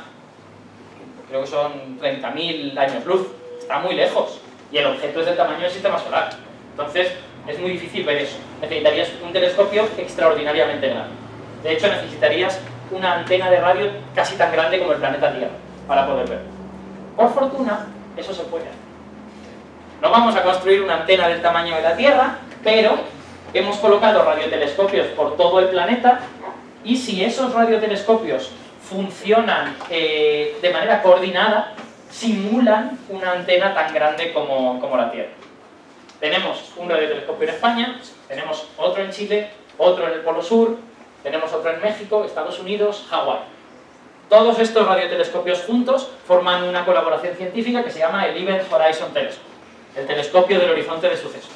B: creo que son 30.000 años luz, está muy lejos, y el objeto es del tamaño del sistema solar. Entonces, es muy difícil ver eso. Necesitarías un telescopio extraordinariamente grande. De hecho, necesitarías una antena de radio casi tan grande como el planeta Tierra para poder verlo. Por fortuna, eso se puede hacer. No vamos a construir una antena del tamaño de la Tierra, pero hemos colocado radiotelescopios por todo el planeta, y si esos radiotelescopios funcionan de manera coordinada, simulan una antena tan grande como la Tierra. Tenemos un radiotelescopio en España, tenemos otro en Chile, otro en el Polo Sur, tenemos otro en México, Estados Unidos, Hawái. Todos estos radiotelescopios juntos forman una colaboración científica que se llama el Event Horizon Telescope, el telescopio del horizonte de sucesos.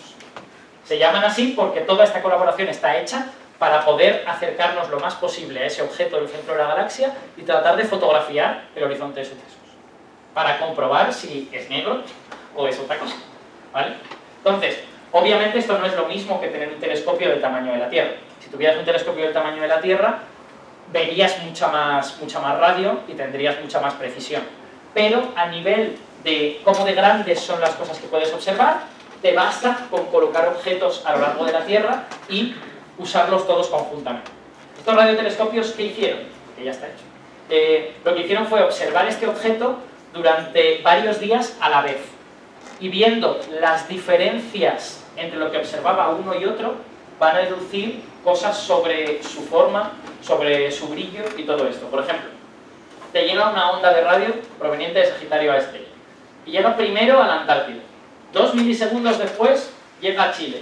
B: Se llaman así porque toda esta colaboración está hecha para poder acercarnos lo más posible a ese objeto del centro de la galaxia y tratar de fotografiar el horizonte de sucesos, para comprobar si es negro o es otra cosa, ¿vale? Entonces, obviamente esto no es lo mismo que tener un telescopio del tamaño de la Tierra. Si tuvieras un telescopio del tamaño de la Tierra, verías mucha más radio y tendrías mucha más precisión. Pero a nivel de cómo de grandes son las cosas que puedes observar, te basta con colocar objetos a lo largo de la Tierra y usarlos todos conjuntamente. Estos radiotelescopios, ¿qué hicieron? Que ya está hecho. Lo que hicieron fue observar este objeto durante varios días a la vez. Y viendo las diferencias entre lo que observaba uno y otro, van a deducir cosas sobre su forma, sobre su brillo y todo esto. Por ejemplo, te llega una onda de radio proveniente de Sagitario A Estrella y llega primero a la Antártida. 2 milisegundos después llega a Chile.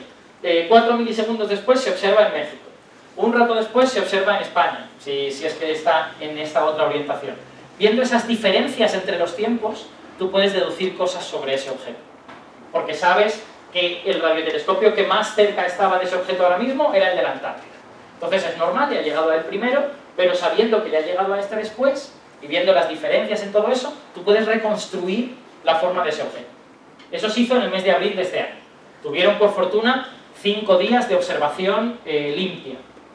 B: 4 milisegundos después se observa en México. Un rato después se observa en España, si es que está en esta otra orientación. Viendo esas diferencias entre los tiempos, tú puedes deducir cosas sobre ese objeto. Porque sabes que el radiotelescopio que más cerca estaba de ese objeto ahora mismo era el de la Antártida. Entonces es normal, le ha llegado a él primero, pero sabiendo que le ha llegado a este después, y viendo las diferencias en todo eso, tú puedes reconstruir la forma de ese objeto. Eso se hizo en el mes de abril de este año. Tuvieron, por fortuna, 5 días de observación limpia.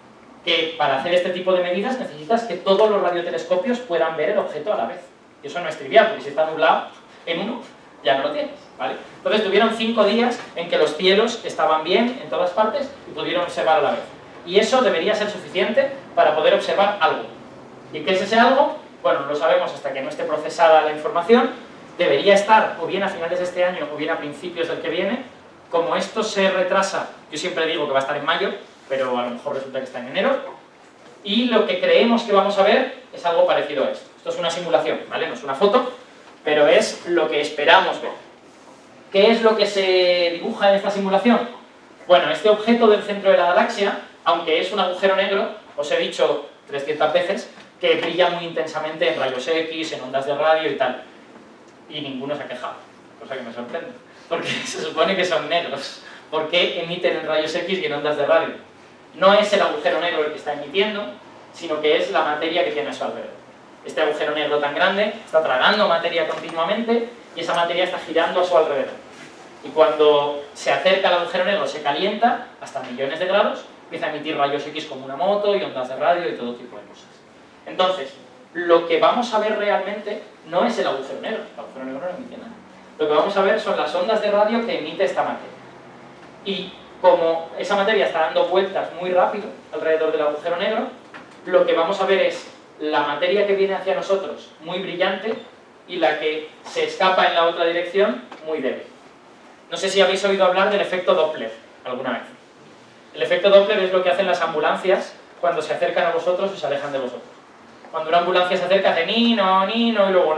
B: Que para hacer este tipo de medidas necesitas que todos los radiotelescopios puedan ver el objeto a la vez. Y eso no es trivial, porque si está nublado en uno, ya no lo tienes, ¿vale? Entonces tuvieron 5 días en que los cielos estaban bien en todas partes y pudieron observar a la vez. Y eso debería ser suficiente para poder observar algo. ¿Y qué es ese algo? Bueno, no lo sabemos hasta que no esté procesada la información. Debería estar o bien a finales de este año o bien a principios del que viene. Como esto se retrasa, yo siempre digo que va a estar en mayo, pero a lo mejor resulta que está en enero. Y lo que creemos que vamos a ver es algo parecido a esto. Esto es una simulación, ¿vale? No es una foto, pero es lo que esperamos ver. ¿Qué es lo que se dibuja en esta simulación? Bueno, este objeto del centro de la galaxia, aunque es un agujero negro, os he dicho 300 veces, que brilla muy intensamente en rayos X, en ondas de radio y tal. Y ninguno se ha quejado, cosa que me sorprende. Porque se supone que son negros. ¿Por qué emiten en rayos X y en ondas de radio? No es el agujero negro el que está emitiendo, sino que es la materia que tiene a su alrededor. Este agujero negro tan grande está tragando materia continuamente y esa materia está girando a su alrededor. Y cuando se acerca al agujero negro se calienta hasta millones de grados, empieza a emitir rayos X como una moto y ondas de radio y todo tipo de cosas. Entonces, lo que vamos a ver realmente no es el agujero negro no emite nada. Lo que vamos a ver son las ondas de radio que emite esta materia. Y como esa materia está dando vueltas muy rápido alrededor del agujero negro, lo que vamos a ver es la materia que viene hacia nosotros muy brillante y la que se escapa en la otra dirección muy débil. No sé si habéis oído hablar del efecto Doppler alguna vez. El efecto Doppler es lo que hacen las ambulancias cuando se acercan a vosotros o se alejan de vosotros. Cuando una ambulancia se acerca hace ni, no, y luego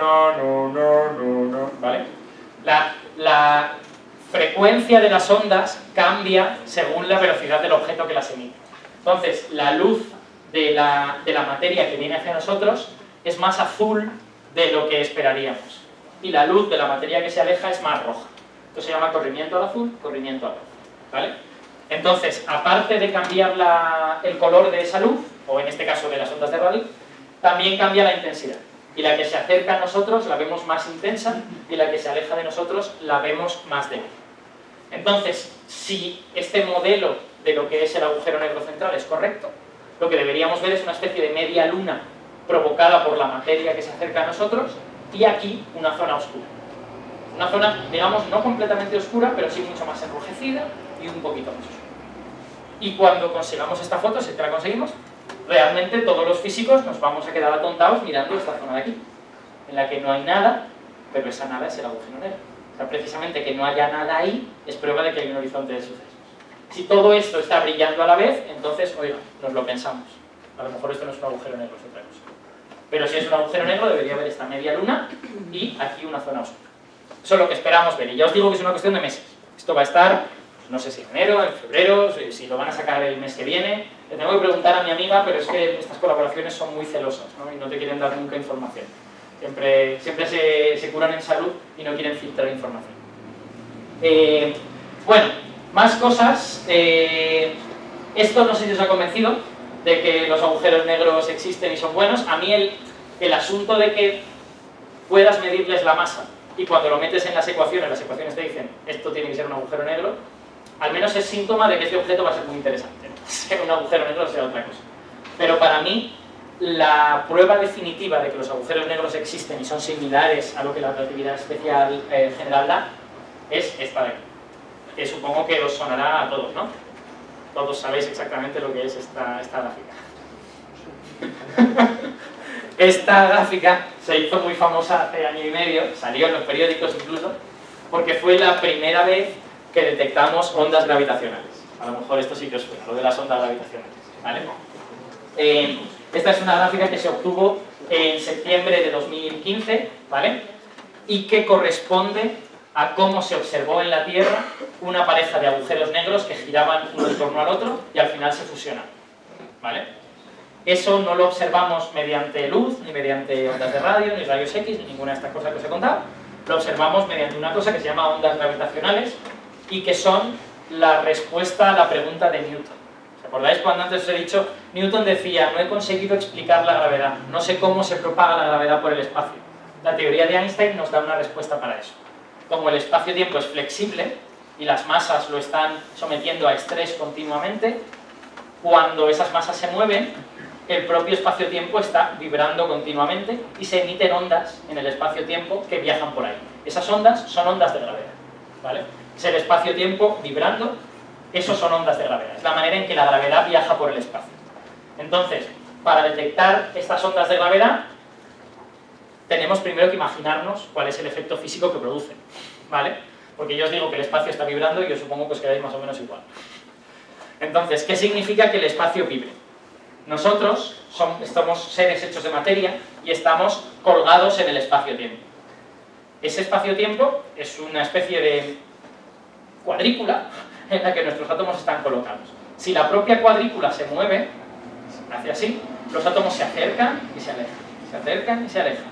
B: no, ¿vale? La frecuencia de las ondas cambia según la velocidad del objeto que las emite. Entonces, la luz de la materia que viene hacia nosotros es más azul de lo que esperaríamos. Y la luz de la materia que se aleja es más roja. Esto se llama corrimiento al azul, corrimiento al rojo, ¿vale? Entonces, aparte de cambiar el color de esa luz, o en este caso de las ondas de radio, también cambia la intensidad. Y la que se acerca a nosotros la vemos más intensa y la que se aleja de nosotros la vemos más débil. Entonces, si este modelo de lo que es el agujero negro central es correcto, lo que deberíamos ver es una especie de media luna provocada por la materia que se acerca a nosotros y aquí una zona oscura. Una zona, digamos, no completamente oscura, pero sí mucho más enrojecida y un poquito más oscura. Y cuando consigamos esta foto, si la conseguimos, realmente todos los físicos nos vamos a quedar atontados mirando esta zona de aquí, en la que no hay nada, pero esa nada es el agujero negro. O sea, precisamente que no haya nada ahí es prueba de que hay un horizonte de sucesos. Si todo esto está brillando a la vez, entonces, oiga, nos lo pensamos. A lo mejor esto no es un agujero negro, es otra cosa. Pero si es un agujero negro, debería haber esta media luna y aquí una zona oscura. Eso es lo que esperamos ver. Y ya os digo que es una cuestión de meses. Esto va a estar, no sé si en enero, en febrero, si lo van a sacar el mes que viene. Le tengo que preguntar a mi amiga, pero es que estas colaboraciones son muy celosas, ¿no? Y no te quieren dar nunca información. Siempre se curan en salud y no quieren filtrar información. Bueno, más cosas. Esto no sé si os ha convencido de que los agujeros negros existen y son buenos. A mí el asunto de que puedas medirles la masa y cuando lo metes en las ecuaciones te dicen esto tiene que ser un agujero negro, al menos es síntoma de que este objeto va a ser muy interesante. Sea un agujero negro o sea otra cosa. Pero para mí, la prueba definitiva de que los agujeros negros existen y son similares a lo que la relatividad especial general da, es esta de aquí. Que supongo que os sonará a todos, ¿no? Todos sabéis exactamente lo que es esta gráfica. Esta gráfica se hizo muy famosa hace año y medio, salió en los periódicos incluso, porque fue la primera vez que detectamos ondas gravitacionales. A lo mejor esto sí que os suena, lo de las ondas gravitacionales, ¿vale? Esta es una gráfica que se obtuvo en septiembre de 2015, ¿vale? Y que corresponde a cómo se observó en la Tierra una pareja de agujeros negros que giraban uno en torno al otro y al final se fusionan, ¿vale? Eso no lo observamos mediante luz, ni mediante ondas de radio, ni rayos X, ni ninguna de estas cosas que os he contado. Lo observamos mediante una cosa que se llama ondas gravitacionales y que son la respuesta a la pregunta de Newton. ¿Os acordáis cuando antes os he dicho? Newton decía, no he conseguido explicar la gravedad, no sé cómo se propaga la gravedad por el espacio. La teoría de Einstein nos da una respuesta para eso. Como el espacio-tiempo es flexible y las masas lo están sometiendo a estrés continuamente, cuando esas masas se mueven, el propio espacio-tiempo está vibrando continuamente y se emiten ondas en el espacio-tiempo que viajan por ahí. Esas ondas son ondas de gravedad, ¿vale? Es el espacio-tiempo vibrando, eso son ondas de gravedad. Es la manera en que la gravedad viaja por el espacio. Entonces, para detectar estas ondas de gravedad, tenemos primero que imaginarnos cuál es el efecto físico que producen, ¿vale? Porque yo os digo que el espacio está vibrando y yo supongo que os quedáis más o menos igual. Entonces, ¿qué significa que el espacio vibre? Nosotros somos seres hechos de materia y estamos colgados en el espacio-tiempo. Ese espacio-tiempo es una especie de cuadrícula en la que nuestros átomos están colocados. Si la propia cuadrícula se mueve, hace así, los átomos se acercan y se alejan, se acercan y se alejan.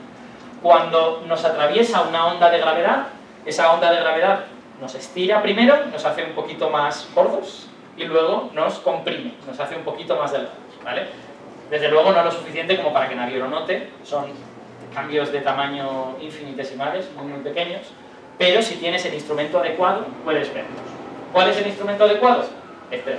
B: Cuando nos atraviesa una onda de gravedad, esa onda de gravedad nos estira primero, nos hace un poquito más gordos y luego nos comprime, nos hace un poquito más delgados, ¿vale? Desde luego no lo suficiente como para que nadie lo note, son cambios de tamaño infinitesimales, muy pequeños, pero si tienes el instrumento adecuado puedes verlos. ¿Cuál es el instrumento adecuado? Este.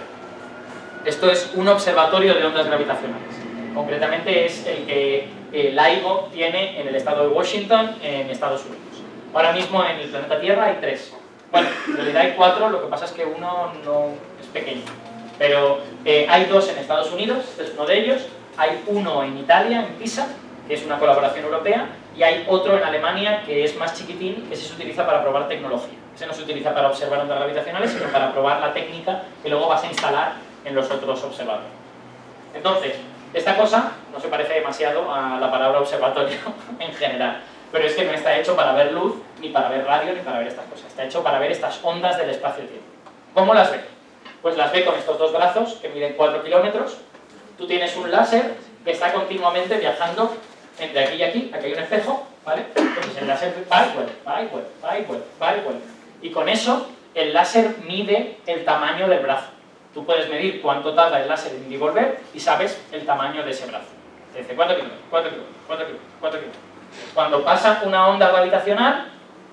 B: Esto es un observatorio de ondas gravitacionales. Concretamente es el que LIGO tiene en el estado de Washington, en Estados Unidos. Ahora mismo en el planeta Tierra hay 3. Bueno, en realidad hay 4, lo que pasa es que uno no es pequeño. Pero hay 2 en Estados Unidos, este es uno de ellos. Hay uno en Italia, en Pisa, que es una colaboración europea, y hay otro en Alemania que es más chiquitín, que se utiliza para probar tecnología. Ese no se utiliza para observar ondas gravitacionales, sino para probar la técnica que luego vas a instalar en los otros observatorios. Entonces, esta cosa no se parece demasiado a la palabra observatorio en general, pero es que no está hecho para ver luz, ni para ver radio, ni para ver estas cosas. Está hecho para ver estas ondas del espacio-tiempo. ¿Cómo las ve? Pues las ve con estos 2 brazos que miden 4 kilómetros. Tú tienes un láser que está continuamente viajando entre aquí y aquí. Aquí hay un espejo, ¿vale? Entonces el láser va y vuelve, va y vuelve, va y vuelve, va y vuelve. Y con eso el láser mide el tamaño del brazo. Tú puedes medir cuánto tarda el láser en ir y volver y sabes el tamaño de ese brazo. Te dice 4 kilómetros, 4 kilómetros, 4 kilómetros, 4 kilómetros. Cuando pasa una onda gravitacional,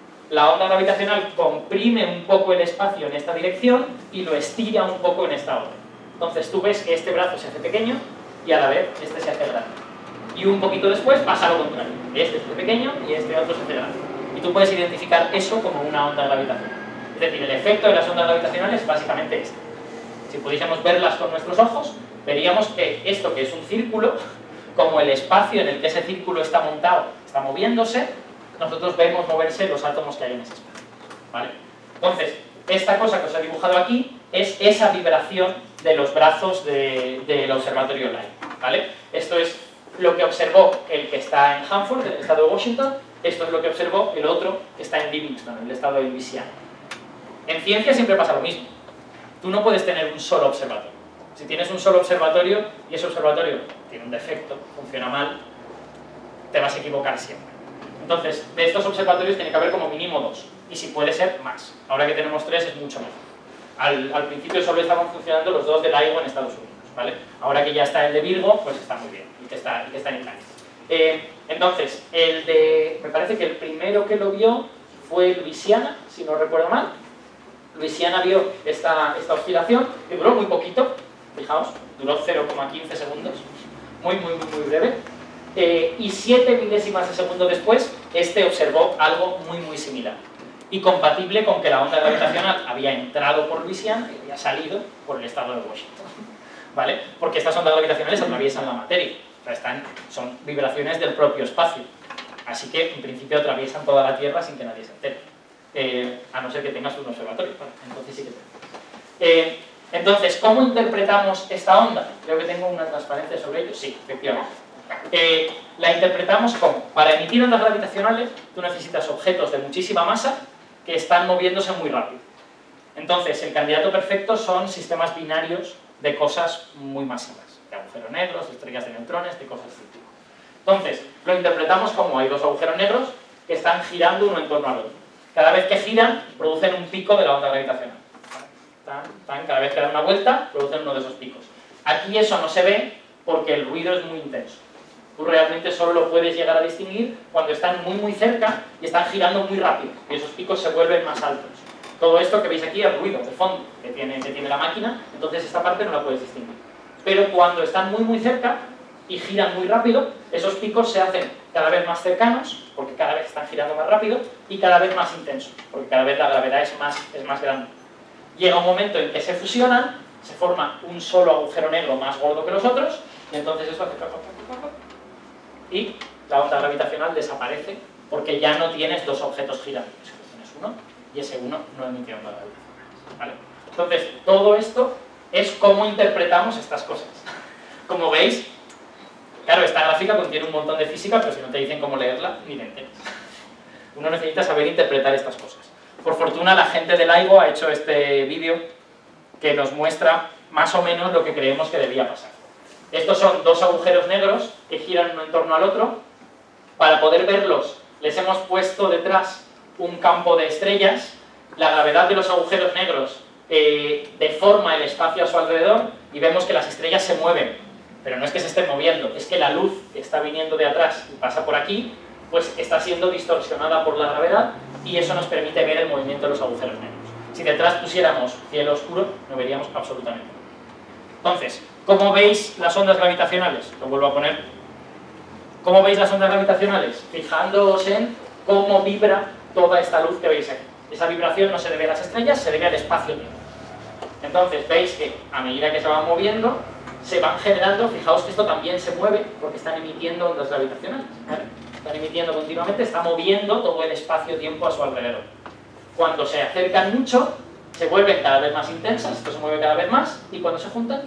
B: la onda gravitacional comprime un poco el espacio en esta dirección y lo estira un poco en esta otra. Entonces tú ves que este brazo se hace pequeño y a la vez este se hace grande. Y un poquito después pasa lo contrario. Este se hace pequeño y este otro se hace grande. Y tú puedes identificar eso como una onda gravitacional. Es decir, el efecto de las ondas gravitacionales es básicamente este. Si pudiésemos verlas con nuestros ojos, veríamos que esto, que es un círculo, como el espacio en el que ese círculo está montado está moviéndose, nosotros vemos moverse los átomos que hay en ese espacio, ¿vale? Entonces, esta cosa que os he dibujado aquí es esa vibración de los brazos del observatorio LIGO, ¿vale? Esto es lo que observó el que está en Hanford, en el estado de Washington. Esto es lo que observó el otro que está en Livingston, en el estado de Louisiana. En ciencia siempre pasa lo mismo. Tú no puedes tener un solo observatorio. Si tienes un solo observatorio y ese observatorio tiene un defecto, funciona mal, te vas a equivocar siempre. Entonces, de estos observatorios tiene que haber como mínimo 2, y si puede ser más. Ahora que tenemos 3 es mucho mejor. Al principio solo estaban funcionando los 2 de LIGO en Estados Unidos, ¿vale? Ahora que ya está el de Virgo, pues está muy bien, y que está en Italia. Entonces, me parece que el primero que lo vio fue Louisiana, si no recuerdo mal. Louisiana vio esta oscilación, que duró muy poquito, fijaos, duró 0,15 segundos, muy breve. Y 7 milésimas de segundo después, este observó algo muy similar. Y compatible con que la onda gravitacional había entrado por Louisiana y había salido por el estado de Washington. ¿Vale? Porque estas ondas gravitacionales atraviesan la materia. O sea, son vibraciones del propio espacio. Así que, en principio, atraviesan toda la Tierra sin que nadie se entere. A no ser que tengas un observatorio. Bueno, entonces sí que tengas. Entonces, ¿cómo interpretamos esta onda? Creo que tengo una transparencia sobre ello. Sí, efectivamente. La interpretamos como, para emitir ondas gravitacionales, tú necesitas objetos de muchísima masa que están moviéndose muy rápido. Entonces, el candidato perfecto son sistemas binarios de cosas muy masivas, de agujeros negros, de estrellas de neutrones, de cosas de este tipo. Entonces, lo interpretamos como hay 2 agujeros negros que están girando uno en torno al otro. Cada vez que giran, producen un pico de la onda gravitacional. Cada vez que dan una vuelta, producen uno de esos picos. Aquí eso no se ve porque el ruido es muy intenso. Tú realmente solo lo puedes llegar a distinguir cuando están muy cerca y están girando muy rápido, y esos picos se vuelven más altos. Todo esto que veis aquí es ruido de fondo que tiene la máquina, entonces esta parte no la puedes distinguir. Pero cuando están muy cerca y giran muy rápido, esos picos se hacen cada vez más cercanos, porque cada vez están girando más rápido, y cada vez más intensos, porque cada vez la gravedad es más grande. Llega un momento en que se fusionan, se forma un solo agujero negro más gordo que los otros, y entonces esto hace... y la onda gravitacional desaparece porque ya no tienes 2 objetos girando, tienes uno y ese uno no emite onda gravitacional, ¿vale? Entonces, todo esto es cómo interpretamos estas cosas. Como veis, claro, esta gráfica contiene un montón de física, pero si no te dicen cómo leerla, ni te enteras. Uno necesita saber interpretar estas cosas. Por fortuna, la gente de LIGO ha hecho este vídeo que nos muestra más o menos lo que creemos que debía pasar. Estos son dos agujeros negros que giran uno en torno al otro. Para poder verlos, les hemos puesto detrás un campo de estrellas. La gravedad de los agujeros negros deforma el espacio a su alrededor y vemos que las estrellas se mueven. Pero no es que se estén moviendo, es que la luz que está viniendo de atrás y pasa por aquí, pues está siendo distorsionada por la gravedad y eso nos permite ver el movimiento de los agujeros negros. Si detrás pusiéramos cielo oscuro, no veríamos absolutamente nada. Entonces, ¿cómo veis las ondas gravitacionales? Lo vuelvo a poner. ¿Cómo veis las ondas gravitacionales? Fijándoos en cómo vibra toda esta luz que veis aquí. Esa vibración no se debe a las estrellas, se debe al espacio-tiempo. Entonces, veis que a medida que se van moviendo, se van generando, fijaos que esto también se mueve porque están emitiendo ondas gravitacionales, ¿vale? Están emitiendo continuamente, está moviendo todo el espacio-tiempo a su alrededor. Cuando se acercan mucho, se vuelven cada vez más intensas, esto se mueve cada vez más, y cuando se juntan,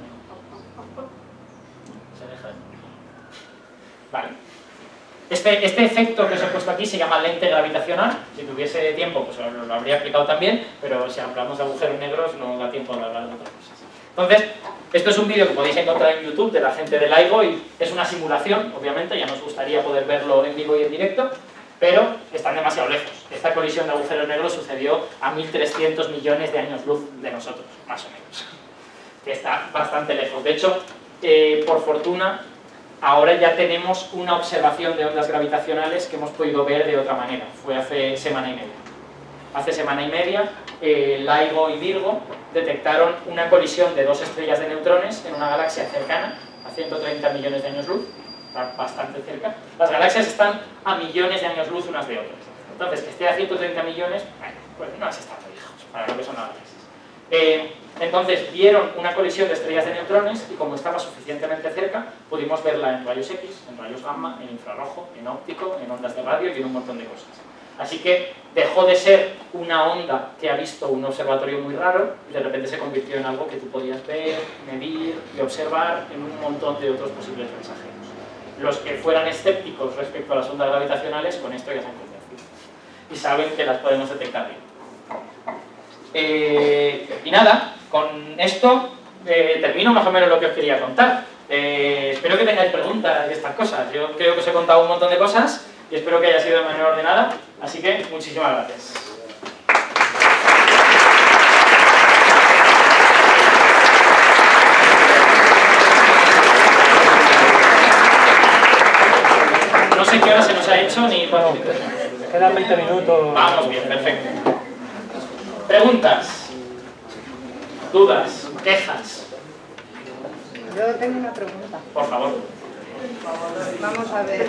B: se deja de mover. Vale. Este efecto que os he puesto aquí se llama lente gravitacional. Si tuviese tiempo, pues lo habría explicado también, pero si hablamos de agujeros negros no da tiempo de hablar de otras cosas. Entonces, esto es un vídeo que podéis encontrar en YouTube de la gente de LIGO y es una simulación, obviamente, ya nos gustaría poder verlo en vivo y en directo, pero están demasiado lejos. Esta colisión de agujeros negros sucedió a 1.300 millones de años luz de nosotros, más o menos, que está bastante lejos. De hecho, por fortuna, ahora ya tenemos una observación de ondas gravitacionales que hemos podido ver de otra manera. Fue hace semana y media. Hace semana y media, LIGO y Virgo detectaron una colisión de dos estrellas de neutrones en una galaxia cercana, a 130 millones de años luz, está bastante cerca. Las galaxias están a millones de años luz unas de otras. Entonces, que esté a 130 millones, bueno, pues no es estar muy lejos para lo que son las galaxias. Entonces, vieron una colisión de estrellas de neutrones y como estaba suficientemente cerca, pudimos verla en rayos X, en rayos gamma, en infrarrojo, en óptico, en ondas de radio y en un montón de cosas. Así que dejó de ser una onda que ha visto un observatorio muy raro y de repente se convirtió en algo que tú podías ver, medir y observar en un montón de otros posibles mensajeros. Los que fueran escépticos respecto a las ondas gravitacionales, con esto ya se han convencido y saben que las podemos detectar bien. Y nada, con esto termino más o menos lo que os quería contar. Espero que tengáis preguntas y estas cosas. Yo creo que os he contado un montón de cosas y espero que haya sido de manera ordenada, así que muchísimas gracias. No sé qué hora se nos ha hecho ni...
A: Bueno, quedan 20 minutos.
B: Vamos bien, perfecto. Preguntas, dudas, quejas.
C: Yo tengo una pregunta.
B: Por favor.
C: Vamos a ver.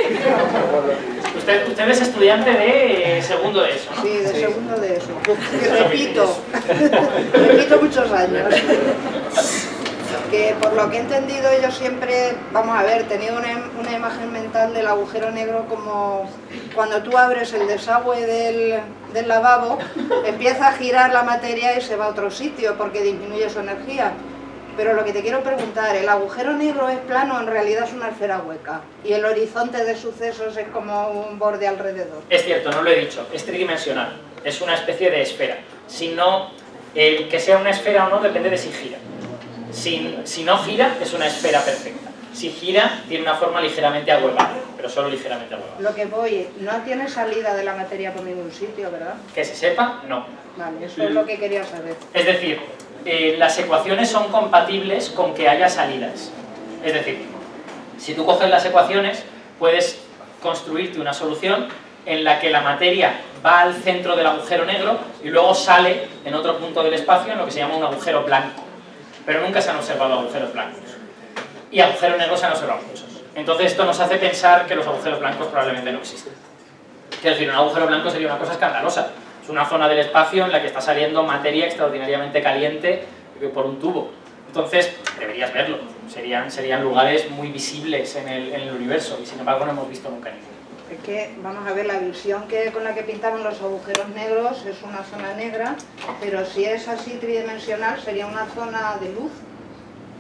B: Usted es estudiante de segundo de eso, ¿no?
C: Sí, de segundo de eso. Y repito muchos años. Que por lo que he entendido yo siempre, vamos a ver, tenía una imagen mental del agujero negro como cuando tú abres el desagüe del lavabo, empieza a girar la materia y se va a otro sitio porque disminuye su energía. Pero lo que te quiero preguntar, ¿el agujero negro es plano o en realidad es una esfera hueca? Y el horizonte de sucesos es como un borde alrededor.
B: Es cierto, no lo he dicho, es tridimensional, es una especie de esfera. Si no, que sea una esfera o no depende de si gira. Si no gira, es una esfera perfecta. Si gira, tiene una forma ligeramente ahuevada, pero solo ligeramente ahuevada.
C: Lo que voy, no tiene salida de la materia por ningún sitio, ¿verdad?
B: Que se sepa, no.
C: Vale, eso es lo que quería saber.
B: Es decir, las ecuaciones son compatibles con que haya salidas. Es decir, si tú coges las ecuaciones, puedes construirte una solución en la que la materia va al centro del agujero negro y luego sale en otro punto del espacio en lo que se llama un agujero blanco. Pero nunca se han observado agujeros blancos. Y agujeros negros se han observado muchos. Entonces esto nos hace pensar que los agujeros blancos probablemente no existen. Es decir, un agujero blanco sería una cosa escandalosa. Es una zona del espacio en la que está saliendo materia extraordinariamente caliente por un tubo. Entonces, deberías verlo. Serían lugares muy visibles en el universo y sin embargo no hemos visto nunca ninguno.
C: Es que, vamos a ver, la visión con la que pintaban los agujeros negros es una zona negra, pero si es así tridimensional sería una zona de luz.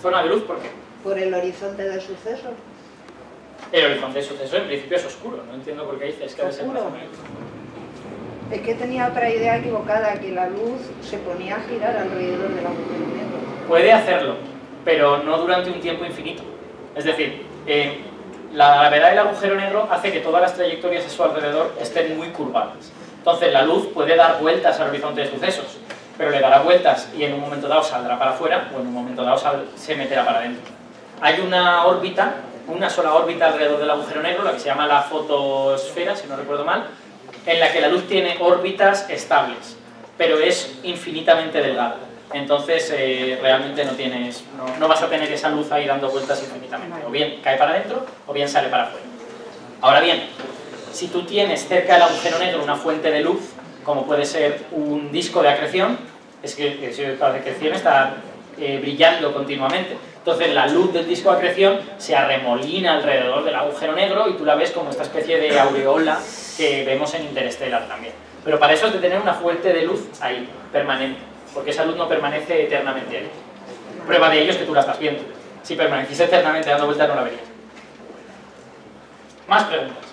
B: Zona de luz, ¿por qué?
C: Por el horizonte de sucesos.
B: El horizonte de sucesos en principio es oscuro, no entiendo por qué dices que ha de ser una zona de luz.
C: Es que tenía otra idea equivocada, que la luz se ponía a girar alrededor del agujero negro.
B: Puede hacerlo, pero no durante un tiempo infinito. Es decir, la gravedad del agujero negro hace que todas las trayectorias a su alrededor estén muy curvadas. Entonces la luz puede dar vueltas al horizonte de sucesos, pero le dará vueltas y en un momento dado saldrá para afuera o en un momento dado se meterá para adentro. Hay una órbita, una sola órbita alrededor del agujero negro, la que se llama la fotosfera, si no recuerdo mal, en la que la luz tiene órbitas estables, pero es infinitamente delgada. Entonces realmente no vas a tener esa luz ahí dando vueltas infinitamente. O bien cae para adentro o bien sale para afuera. Ahora bien, si tú tienes cerca del agujero negro una fuente de luz, como puede ser un disco de acreción, es que ese disco de acreción está brillando continuamente. Entonces la luz del disco de acreción se arremolina alrededor del agujero negro y tú la ves como esta especie de aureola que vemos en Interstellar también. Pero para eso es de tener una fuente de luz ahí, permanente, porque esa luz no permanece eternamente ahí. Prueba de ello es que tú la estás viendo. Si permaneciese eternamente dando vueltas no la verías. ¿Más preguntas?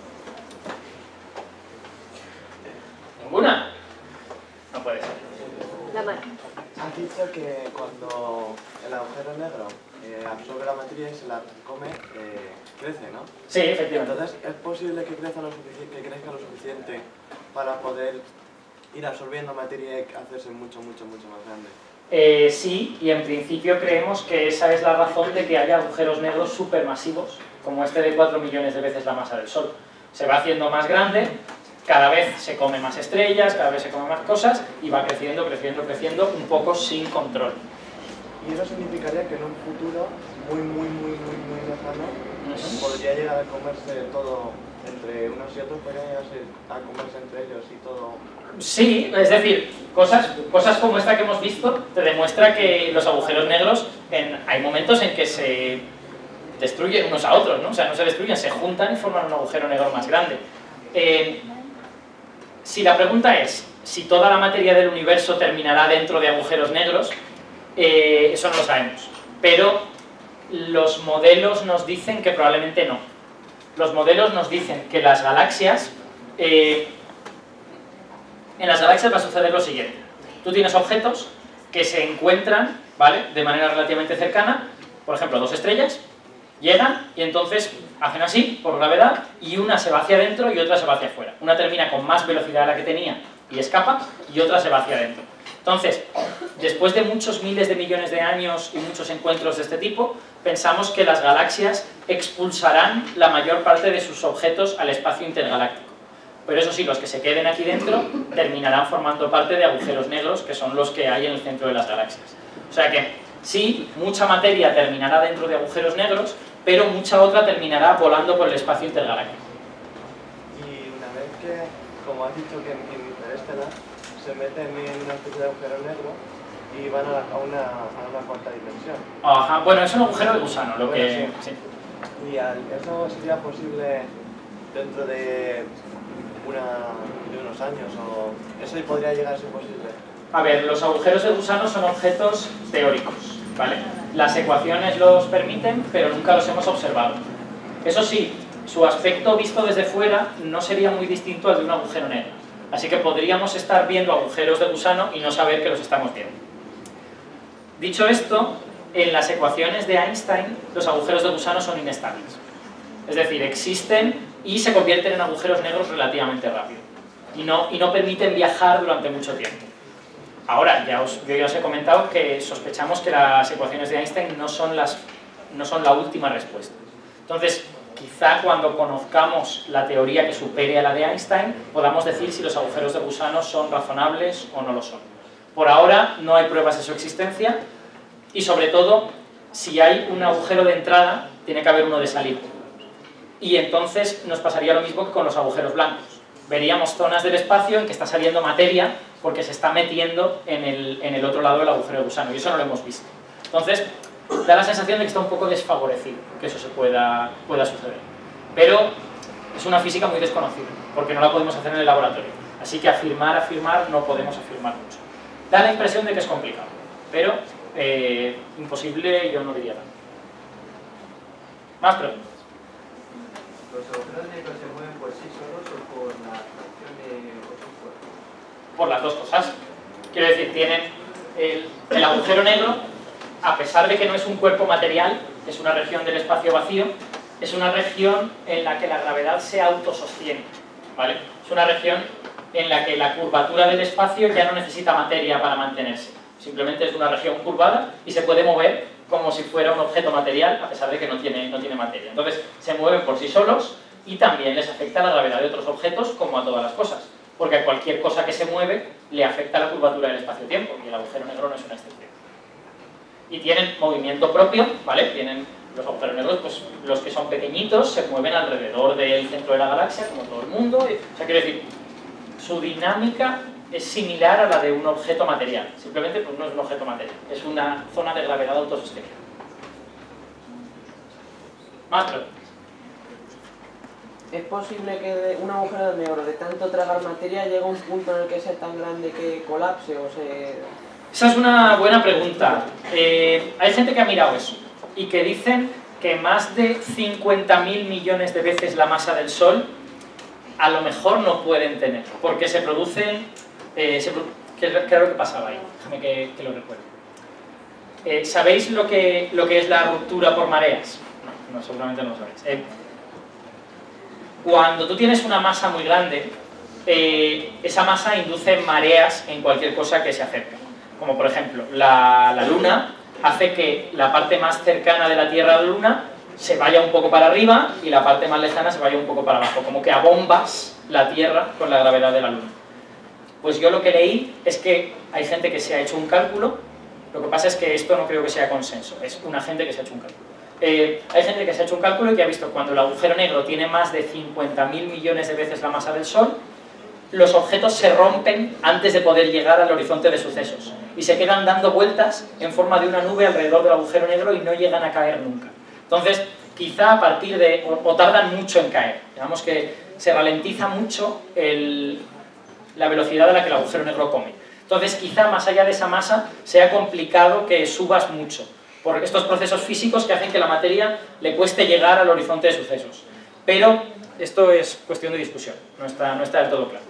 B: ¿Ninguna? No puede ser.
D: La mano.
E: Has dicho que cuando el agujero negro absorbe la materia y se la come, crece, ¿no?
B: Sí, efectivamente.
E: Entonces, ¿es posible que crezca lo suficiente para poder ir absorbiendo materia y hacerse mucho más grande?
B: Sí, y en principio creemos que esa es la razón de que haya agujeros negros supermasivos, como este de 4 millones de veces la masa del Sol. Se va haciendo más grande, cada vez se come más estrellas, cada vez se come más cosas, y va creciendo, un poco sin control.
E: Y eso significaría que en un futuro muy lejano podría llegar a comerse todo entre unos y otros, podría llegarse a comerse entre ellos y todo.
B: Sí, es decir, cosas como esta que hemos visto te demuestra que los agujeros negros hay momentos en que se destruyen unos a otros, ¿no? O sea, no se destruyen, se juntan y forman un agujero negro más grande. Si la pregunta es si toda la materia del universo terminará dentro de agujeros negros, eso no lo sabemos. Pero los modelos nos dicen que probablemente no. Los modelos nos dicen que las galaxias... en las galaxias va a suceder lo siguiente. Tú tienes objetos que se encuentran, ¿vale?, de manera relativamente cercana, por ejemplo, dos estrellas, llegan y entonces hacen así, por gravedad, y una se va hacia adentro y otra se va hacia afuera. Una termina con más velocidad de la que tenía y escapa, y otra se va hacia adentro. Entonces, después de muchos miles de millones de años y muchos encuentros de este tipo, pensamos que las galaxias expulsarán la mayor parte de sus objetos al espacio intergaláctico. Pero eso sí, los que se queden aquí dentro terminarán formando parte de agujeros negros, que son los que hay en el centro de las galaxias. O sea que sí, mucha materia terminará dentro de agujeros negros, pero mucha otra terminará volando por el espacio intergaláctico.
E: Y una vez que, como has dicho que en Interestelar, se meten en una especie de agujero negro y van a una cuarta dimensión.
B: Ajá, bueno, es un agujero de gusano, lo
E: Bueno,
B: que...
E: sí.
B: Sí.
E: ¿Y eso sería posible dentro de unos años? ¿O eso podría llegar a ser posible?
B: A ver, los agujeros de gusano son objetos teóricos, ¿vale? Las ecuaciones los permiten, pero nunca los hemos observado. Eso sí, su aspecto visto desde fuera no sería muy distinto al de un agujero negro. Así que podríamos estar viendo agujeros de gusano y no saber que los estamos viendo. Dicho esto, en las ecuaciones de Einstein, los agujeros de gusano son inestables. Es decir, existen y se convierten en agujeros negros relativamente rápido. Y no permiten viajar durante mucho tiempo. Ahora, yo ya os he comentado que sospechamos que las ecuaciones de Einstein no son la última respuesta. Entonces, quizá cuando conozcamos la teoría que supere a la de Einstein, podamos decir si los agujeros de gusano son razonables o no lo son. Por ahora no hay pruebas de su existencia y, sobre todo, si hay un agujero de entrada, tiene que haber uno de salida. Y entonces nos pasaría lo mismo que con los agujeros blancos. Veríamos zonas del espacio en que está saliendo materia porque se está metiendo en el otro lado del agujero de gusano, y eso no lo hemos visto. Entonces, da la sensación de que está un poco desfavorecido que eso se pueda suceder. Pero es una física muy desconocida, porque no la podemos hacer en el laboratorio. Así que afirmar no podemos afirmar mucho. Da la impresión de que es complicado, pero imposible yo no diría nada. Más preguntas.
D: ¿Los agujeros negros se mueven por sí solos o por la atracción de otros cuerpos?
B: Por las dos cosas. Quiero decir, tienen el agujero negro, a pesar de que no es un cuerpo material, es una región del espacio vacío, es una región en la que la gravedad se autosostiene, ¿vale? Es una región en la que la curvatura del espacio ya no necesita materia para mantenerse. Simplemente es una región curvada y se puede mover como si fuera un objeto material, a pesar de que no tiene materia. Entonces, se mueven por sí solos y también les afecta la gravedad de otros objetos, como a todas las cosas. Porque a cualquier cosa que se mueve le afecta la curvatura del espacio-tiempo, y el agujero negro no es una excepción. Y tienen movimiento propio, ¿vale? Tienen los agujeros negros, pues los que son pequeñitos se mueven alrededor del centro de la galaxia, como todo el mundo. O sea, quiero decir, su dinámica es similar a la de un objeto material. Simplemente pues no es un objeto material, es una zona de gravedad autosostenida. Más preguntas.
F: ¿Es posible que un agujero negro de tanto tragar materia llegue a un punto en el que sea tan grande que colapse o se...?
B: Esa es una buena pregunta. Hay gente que ha mirado eso y que dicen que más de 50.000 millones de veces la masa del Sol a lo mejor no pueden tener, porque se producen... ¿Qué es lo que pasaba ahí? Déjame que lo recuerde. ¿Sabéis lo que es la ruptura por mareas? No, seguramente no lo sabéis. Cuando tú tienes una masa muy grande, esa masa induce mareas en cualquier cosa que se acerca. Como por ejemplo, la Luna hace que la parte más cercana de la Tierra a la Luna se vaya un poco para arriba y la parte más lejana se vaya un poco para abajo, como que abombas la Tierra con la gravedad de la Luna. Pues yo lo que leí es que hay gente que se ha hecho un cálculo, lo que pasa es que esto no creo que sea consenso, es una gente que se ha hecho un cálculo. Hay gente que se ha hecho un cálculo y que ha visto cuando el agujero negro tiene más de 50.000 millones de veces la masa del Sol, los objetos se rompen antes de poder llegar al horizonte de sucesos y se quedan dando vueltas en forma de una nube alrededor del agujero negro y no llegan a caer nunca. Entonces, quizá a partir de... o tardan mucho en caer, digamos que se ralentiza mucho la velocidad a la que el agujero negro come. Entonces, quizá más allá de esa masa sea complicado que subas mucho, por estos procesos físicos que hacen que la materia le cueste llegar al horizonte de sucesos. Pero esto es cuestión de discusión, no está del todo claro.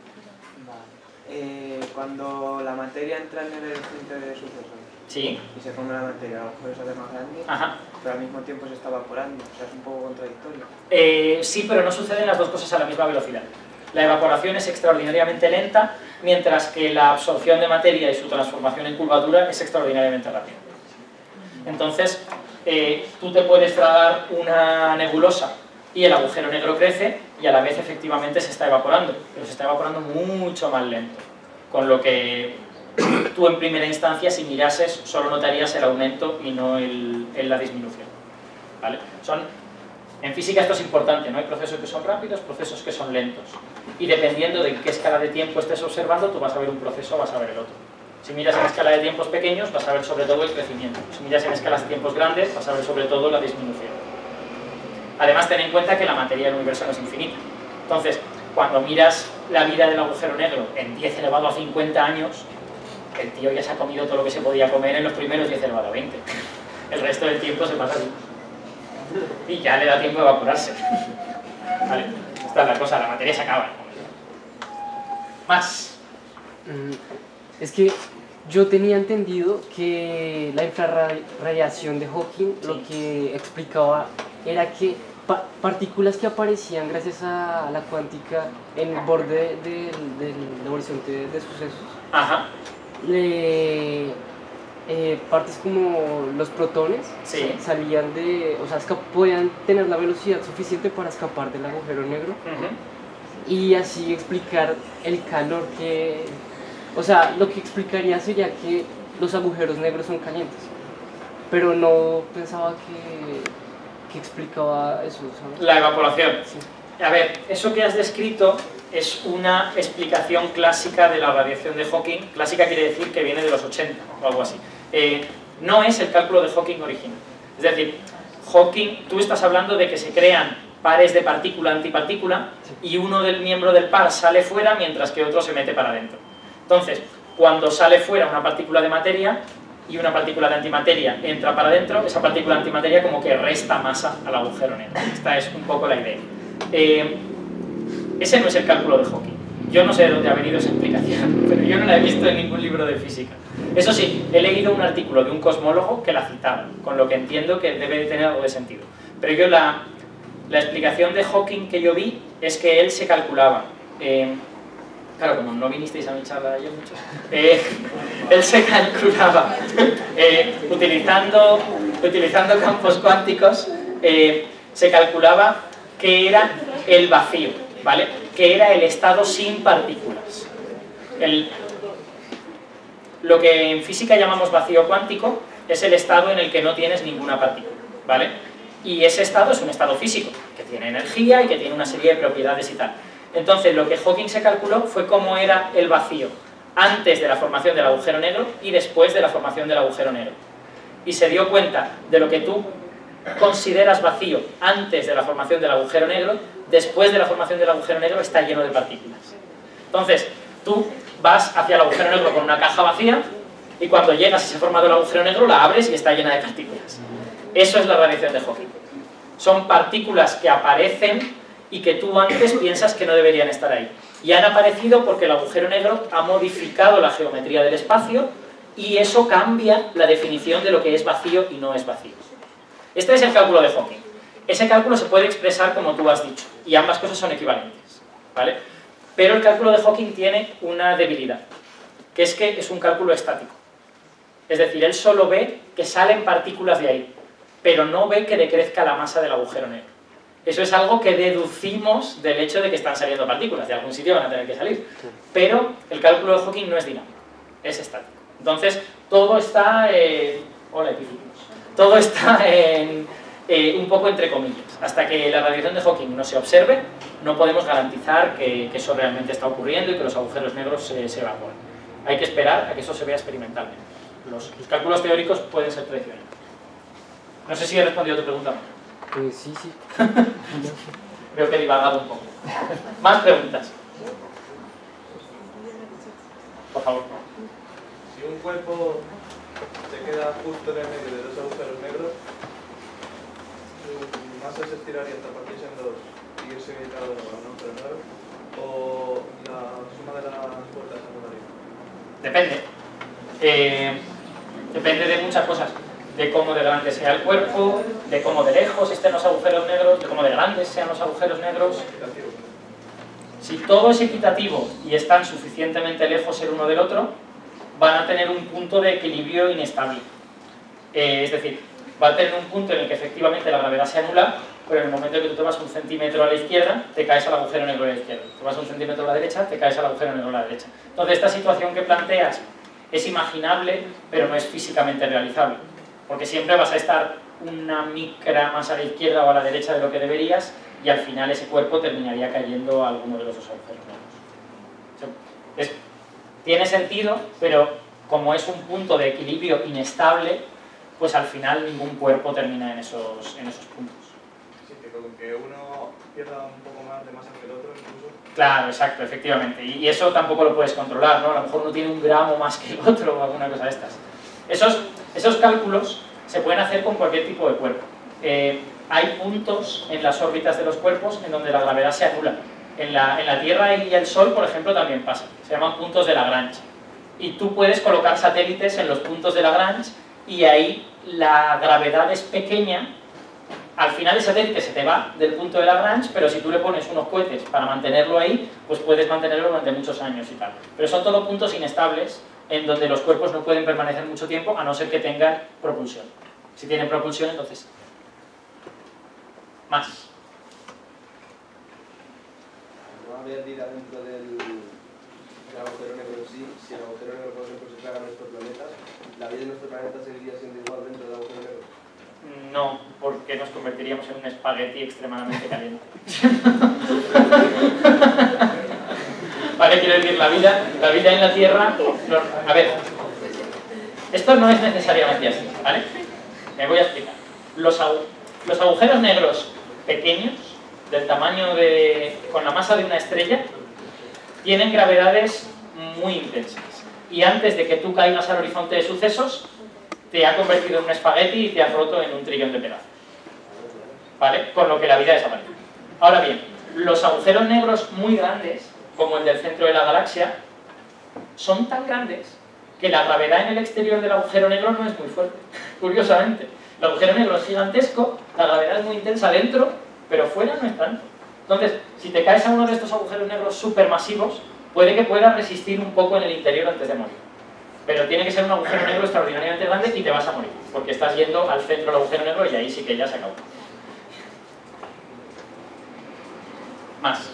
F: Cuando la materia entra en el horizonte de sucesos,
B: ¿sí?
F: Y se come la materia, el agujero se hace más grande,
B: Ajá.
F: pero al mismo tiempo se está evaporando, o sea, es un poco contradictorio.
B: Sí, pero no suceden las dos cosas a la misma velocidad. La evaporación es extraordinariamente lenta, mientras que la absorción de materia y su transformación en curvatura es extraordinariamente rápida. Entonces, tú te puedes tragar una nebulosa y el agujero negro crece y a la vez efectivamente se está evaporando, pero se está evaporando mucho más lento, con lo que tú en primera instancia, si mirases, solo notarías el aumento y no la disminución, ¿vale? En física esto es importante, ¿no? Hay procesos que son rápidos, procesos que son lentos, y dependiendo de qué escala de tiempo estés observando, tú vas a ver un proceso o vas a ver el otro. Si miras en escala de tiempos pequeños, vas a ver sobre todo el crecimiento. Si miras en escalas de tiempos grandes, vas a ver sobre todo la disminución. Además, ten en cuenta que la materia del universo no es infinita. Entonces, cuando miras la vida del agujero negro en 10 elevado a 50 años, el tío ya se ha comido todo lo que se podía comer en los primeros 10 elevado a 20. El resto del tiempo se pasa así. Y ya le da tiempo de evaporarse. ¿Vale? Esta es la cosa, la materia se acaba. Más.
G: Es que yo tenía entendido que la infrarradiación de Hawking lo que explicaba era que partículas que aparecían gracias a la cuántica en el borde del horizonte de sucesos,
B: Ajá.
G: partes como los protones,
B: sí,
G: salían o sea, podían tener la velocidad suficiente para escapar del agujero negro, y así explicar el calor que... O sea, lo que explicaría sería que los agujeros negros son calientes, pero no pensaba que explicaba eso, ¿sabes?
B: La evaporación.
G: Sí.
B: A ver, eso que has descrito es una explicación clásica de la radiación de Hawking. Clásica quiere decir que viene de los 80 o algo así. No es el cálculo de Hawking original. Es decir, Hawking, tú estás hablando de que se crean pares de partícula-antipartícula, y uno del miembro del par sale fuera mientras que otro se mete para adentro. Entonces, cuando sale fuera una partícula de materia, y una partícula de antimateria entra para adentro, esa partícula de antimateria como que resta masa al agujero negro. Esta es un poco la idea. Ese no es el cálculo de Hawking. Yo no sé de dónde ha venido esa explicación, pero yo no la he visto en ningún libro de física. Eso sí, he leído un artículo de un cosmólogo que la citaba, con lo que entiendo que debe de tener algo de sentido. Pero yo la explicación de Hawking que yo vi es que él se calculaba. Claro, como no vinisteis a mi charla ayer muchos, él se calculaba utilizando campos cuánticos, se calculaba que era el vacío, ¿vale? Que era el estado sin partículas. Lo que en física llamamos vacío cuántico es el estado en el que no tienes ninguna partícula, ¿vale? Y ese estado es un estado físico, que tiene energía y que tiene una serie de propiedades y tal. Entonces, lo que Hawking se calculó fue cómo era el vacío antes de la formación del agujero negro y después de la formación del agujero negro. Y se dio cuenta de lo que tú consideras vacío antes de la formación del agujero negro, después de la formación del agujero negro está lleno de partículas. Entonces, tú vas hacia el agujero negro con una caja vacía y cuando llegas y se ha formado el agujero negro la abres y está llena de partículas. Eso es la radiación de Hawking. Son partículas que aparecen y que tú antes piensas que no deberían estar ahí. Y han aparecido porque el agujero negro ha modificado la geometría del espacio y eso cambia la definición de lo que es vacío y no es vacío. Este es el cálculo de Hawking. Ese cálculo se puede expresar como tú has dicho, y ambas cosas son equivalentes, ¿vale? Pero el cálculo de Hawking tiene una debilidad, que es un cálculo estático. Es decir, él solo ve que salen partículas de ahí, pero no ve que decrezca la masa del agujero negro. Eso es algo que deducimos del hecho de que están saliendo partículas, de algún sitio van a tener que salir. Pero el cálculo de Hawking no es dinámico, es estático. Entonces, todo está todo está un poco entre comillas. Hasta que la radiación de Hawking no se observe, no podemos garantizar que eso realmente está ocurriendo y que los agujeros negros se evaporen. Hay que esperar a que eso se vea experimentalmente. Los cálculos teóricos pueden ser traicioneros. No sé si he respondido a tu pregunta.
G: Sí.
B: Creo que he divagado un poco. ¿Más preguntas? Por favor.
E: Si un cuerpo se queda justo en el medio de dos agujeros negros, su masa se estiraría hasta partirse en dos y irse cada uno a un agujero negro, o la suma de las puertas se anularía.
B: Depende. Depende de muchas cosas. De cómo de grande sea el cuerpo, de cómo de lejos estén los agujeros negros, de cómo de grandes sean los agujeros negros. Si todo es equitativo y están suficientemente lejos el uno del otro, van a tener un punto de equilibrio inestable. Es decir, va a tener un punto en el que efectivamente la gravedad se anula, pero en el momento en que tú te vas 1 centímetro a la izquierda, te caes al agujero negro a la izquierda. Te vas 1 centímetro a la derecha, te caes al agujero negro a la derecha. Entonces, esta situación que planteas es imaginable, pero no es físicamente realizable. Porque siempre vas a estar una micra más a la izquierda o a la derecha de lo que deberías y al final ese cuerpo terminaría cayendo a alguno de los dos agujeros negros. Tiene sentido, pero como es un punto de equilibrio inestable, pues al final ningún cuerpo termina en esos puntos.
E: Sí, que con que uno pierda un poco más de masa que el otro incluso.
B: Claro, exacto, efectivamente. Y eso tampoco lo puedes controlar, ¿no? A lo mejor uno tiene 1 gramo más que el otro o alguna cosa de estas. Esos cálculos se pueden hacer con cualquier tipo de cuerpo. Hay puntos en las órbitas de los cuerpos en donde la gravedad se anula. En la Tierra y el Sol, por ejemplo, también pasa. Se llaman puntos de Lagrange. Y tú puedes colocar satélites en los puntos de Lagrange y ahí la gravedad es pequeña. Al final el satélite se te va del punto de Lagrange, pero si tú le pones unos cohetes para mantenerlo ahí, pues puedes mantenerlo durante muchos años y tal. Pero son todos puntos inestables en donde los cuerpos no pueden permanecer mucho tiempo a no ser que tengan propulsión. Si tienen propulsión, entonces... Más.
H: No habría vida dentro del agujero negro en sí. Si el agujero negro, por ejemplo, se traga a nuestros planetas, ¿la vida de nuestro planeta seguiría siendo igual dentro del agujero negro?
B: No, porque nos convertiríamos en un espagueti extremadamente caliente. Vale, quiero decir, la vida en la Tierra... A ver, esto no es necesariamente así, ¿vale? Me voy a explicar. Los agujeros negros pequeños, del tamaño con la masa de una estrella, tienen gravedades muy intensas. Y antes de que tú caigas al horizonte de sucesos, te ha convertido en un espagueti y te has roto en un trillón de pedazos. ¿Vale? Con lo que la vida desaparece. Ahora bien, los agujeros negros muy grandes, como el del centro de la galaxia, son tan grandes que la gravedad en el exterior del agujero negro no es muy fuerte, curiosamente. El agujero negro es gigantesco, la gravedad es muy intensa dentro, pero fuera no es tanto. Entonces, si te caes a uno de estos agujeros negros supermasivos, puede que puedas resistir un poco en el interior antes de morir. Pero tiene que ser un agujero negro extraordinariamente grande y te vas a morir, porque estás yendo al centro del agujero negro y ahí sí que ya se acabó. Más.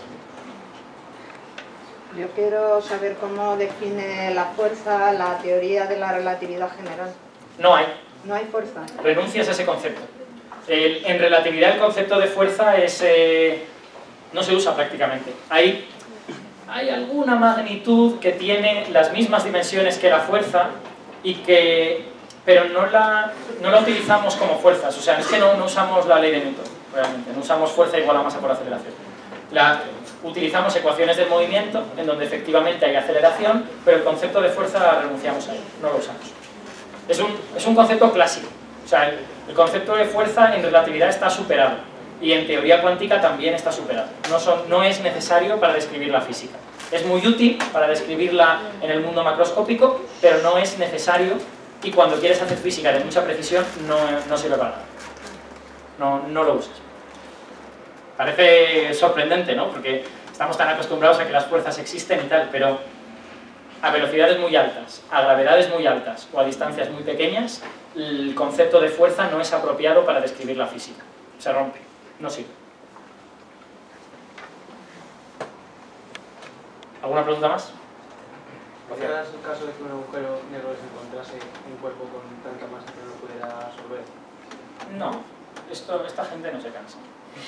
C: Yo quiero saber cómo define la fuerza la teoría de la relatividad general.
B: No hay.
C: No hay fuerza.
B: Renuncias a ese concepto. En relatividad el concepto de fuerza es, no se usa prácticamente. Hay alguna magnitud que tiene las mismas dimensiones que la fuerza, pero no la utilizamos como fuerzas. O sea, es que no usamos la ley de Newton, realmente. No usamos fuerza igual a masa por aceleración. Utilizamos ecuaciones del movimiento, en donde efectivamente hay aceleración, pero el concepto de fuerza renunciamos a él, no lo usamos. Es un concepto clásico. O sea, el concepto de fuerza en relatividad está superado, y en teoría cuántica también está superado. No es necesario para describir la física. Es muy útil para describirla en el mundo macroscópico, pero no es necesario, y cuando quieres hacer física de mucha precisión no sirve para nada. No lo usas. Parece sorprendente, ¿no? Porque estamos tan acostumbrados a que las fuerzas existen y tal, pero a velocidades muy altas, a gravedades muy altas o a distancias muy pequeñas, el concepto de fuerza no es apropiado para describir la física. Se rompe, no sirve. ¿Alguna pregunta más?
F: ¿Podrías el caso de que un agujero negro se encontrase un cuerpo con tanta masa que no lo pudiera absorber?
B: No, esta gente no se cansa.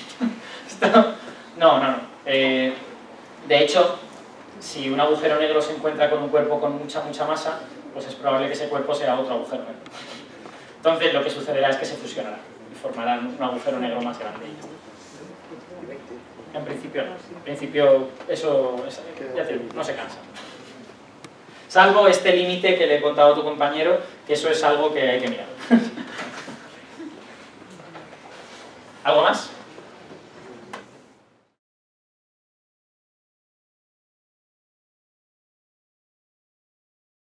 B: No. De hecho, si un agujero negro se encuentra con un cuerpo con mucha masa, pues es probable que ese cuerpo sea otro agujero negro. Entonces lo que sucederá es que se fusionarán y formarán un agujero negro más grande. En principio no. En principio eso ya te digo, no se cansa. Salvo este límite que le he contado a tu compañero, que eso es algo que hay que mirar. ¿Algo más?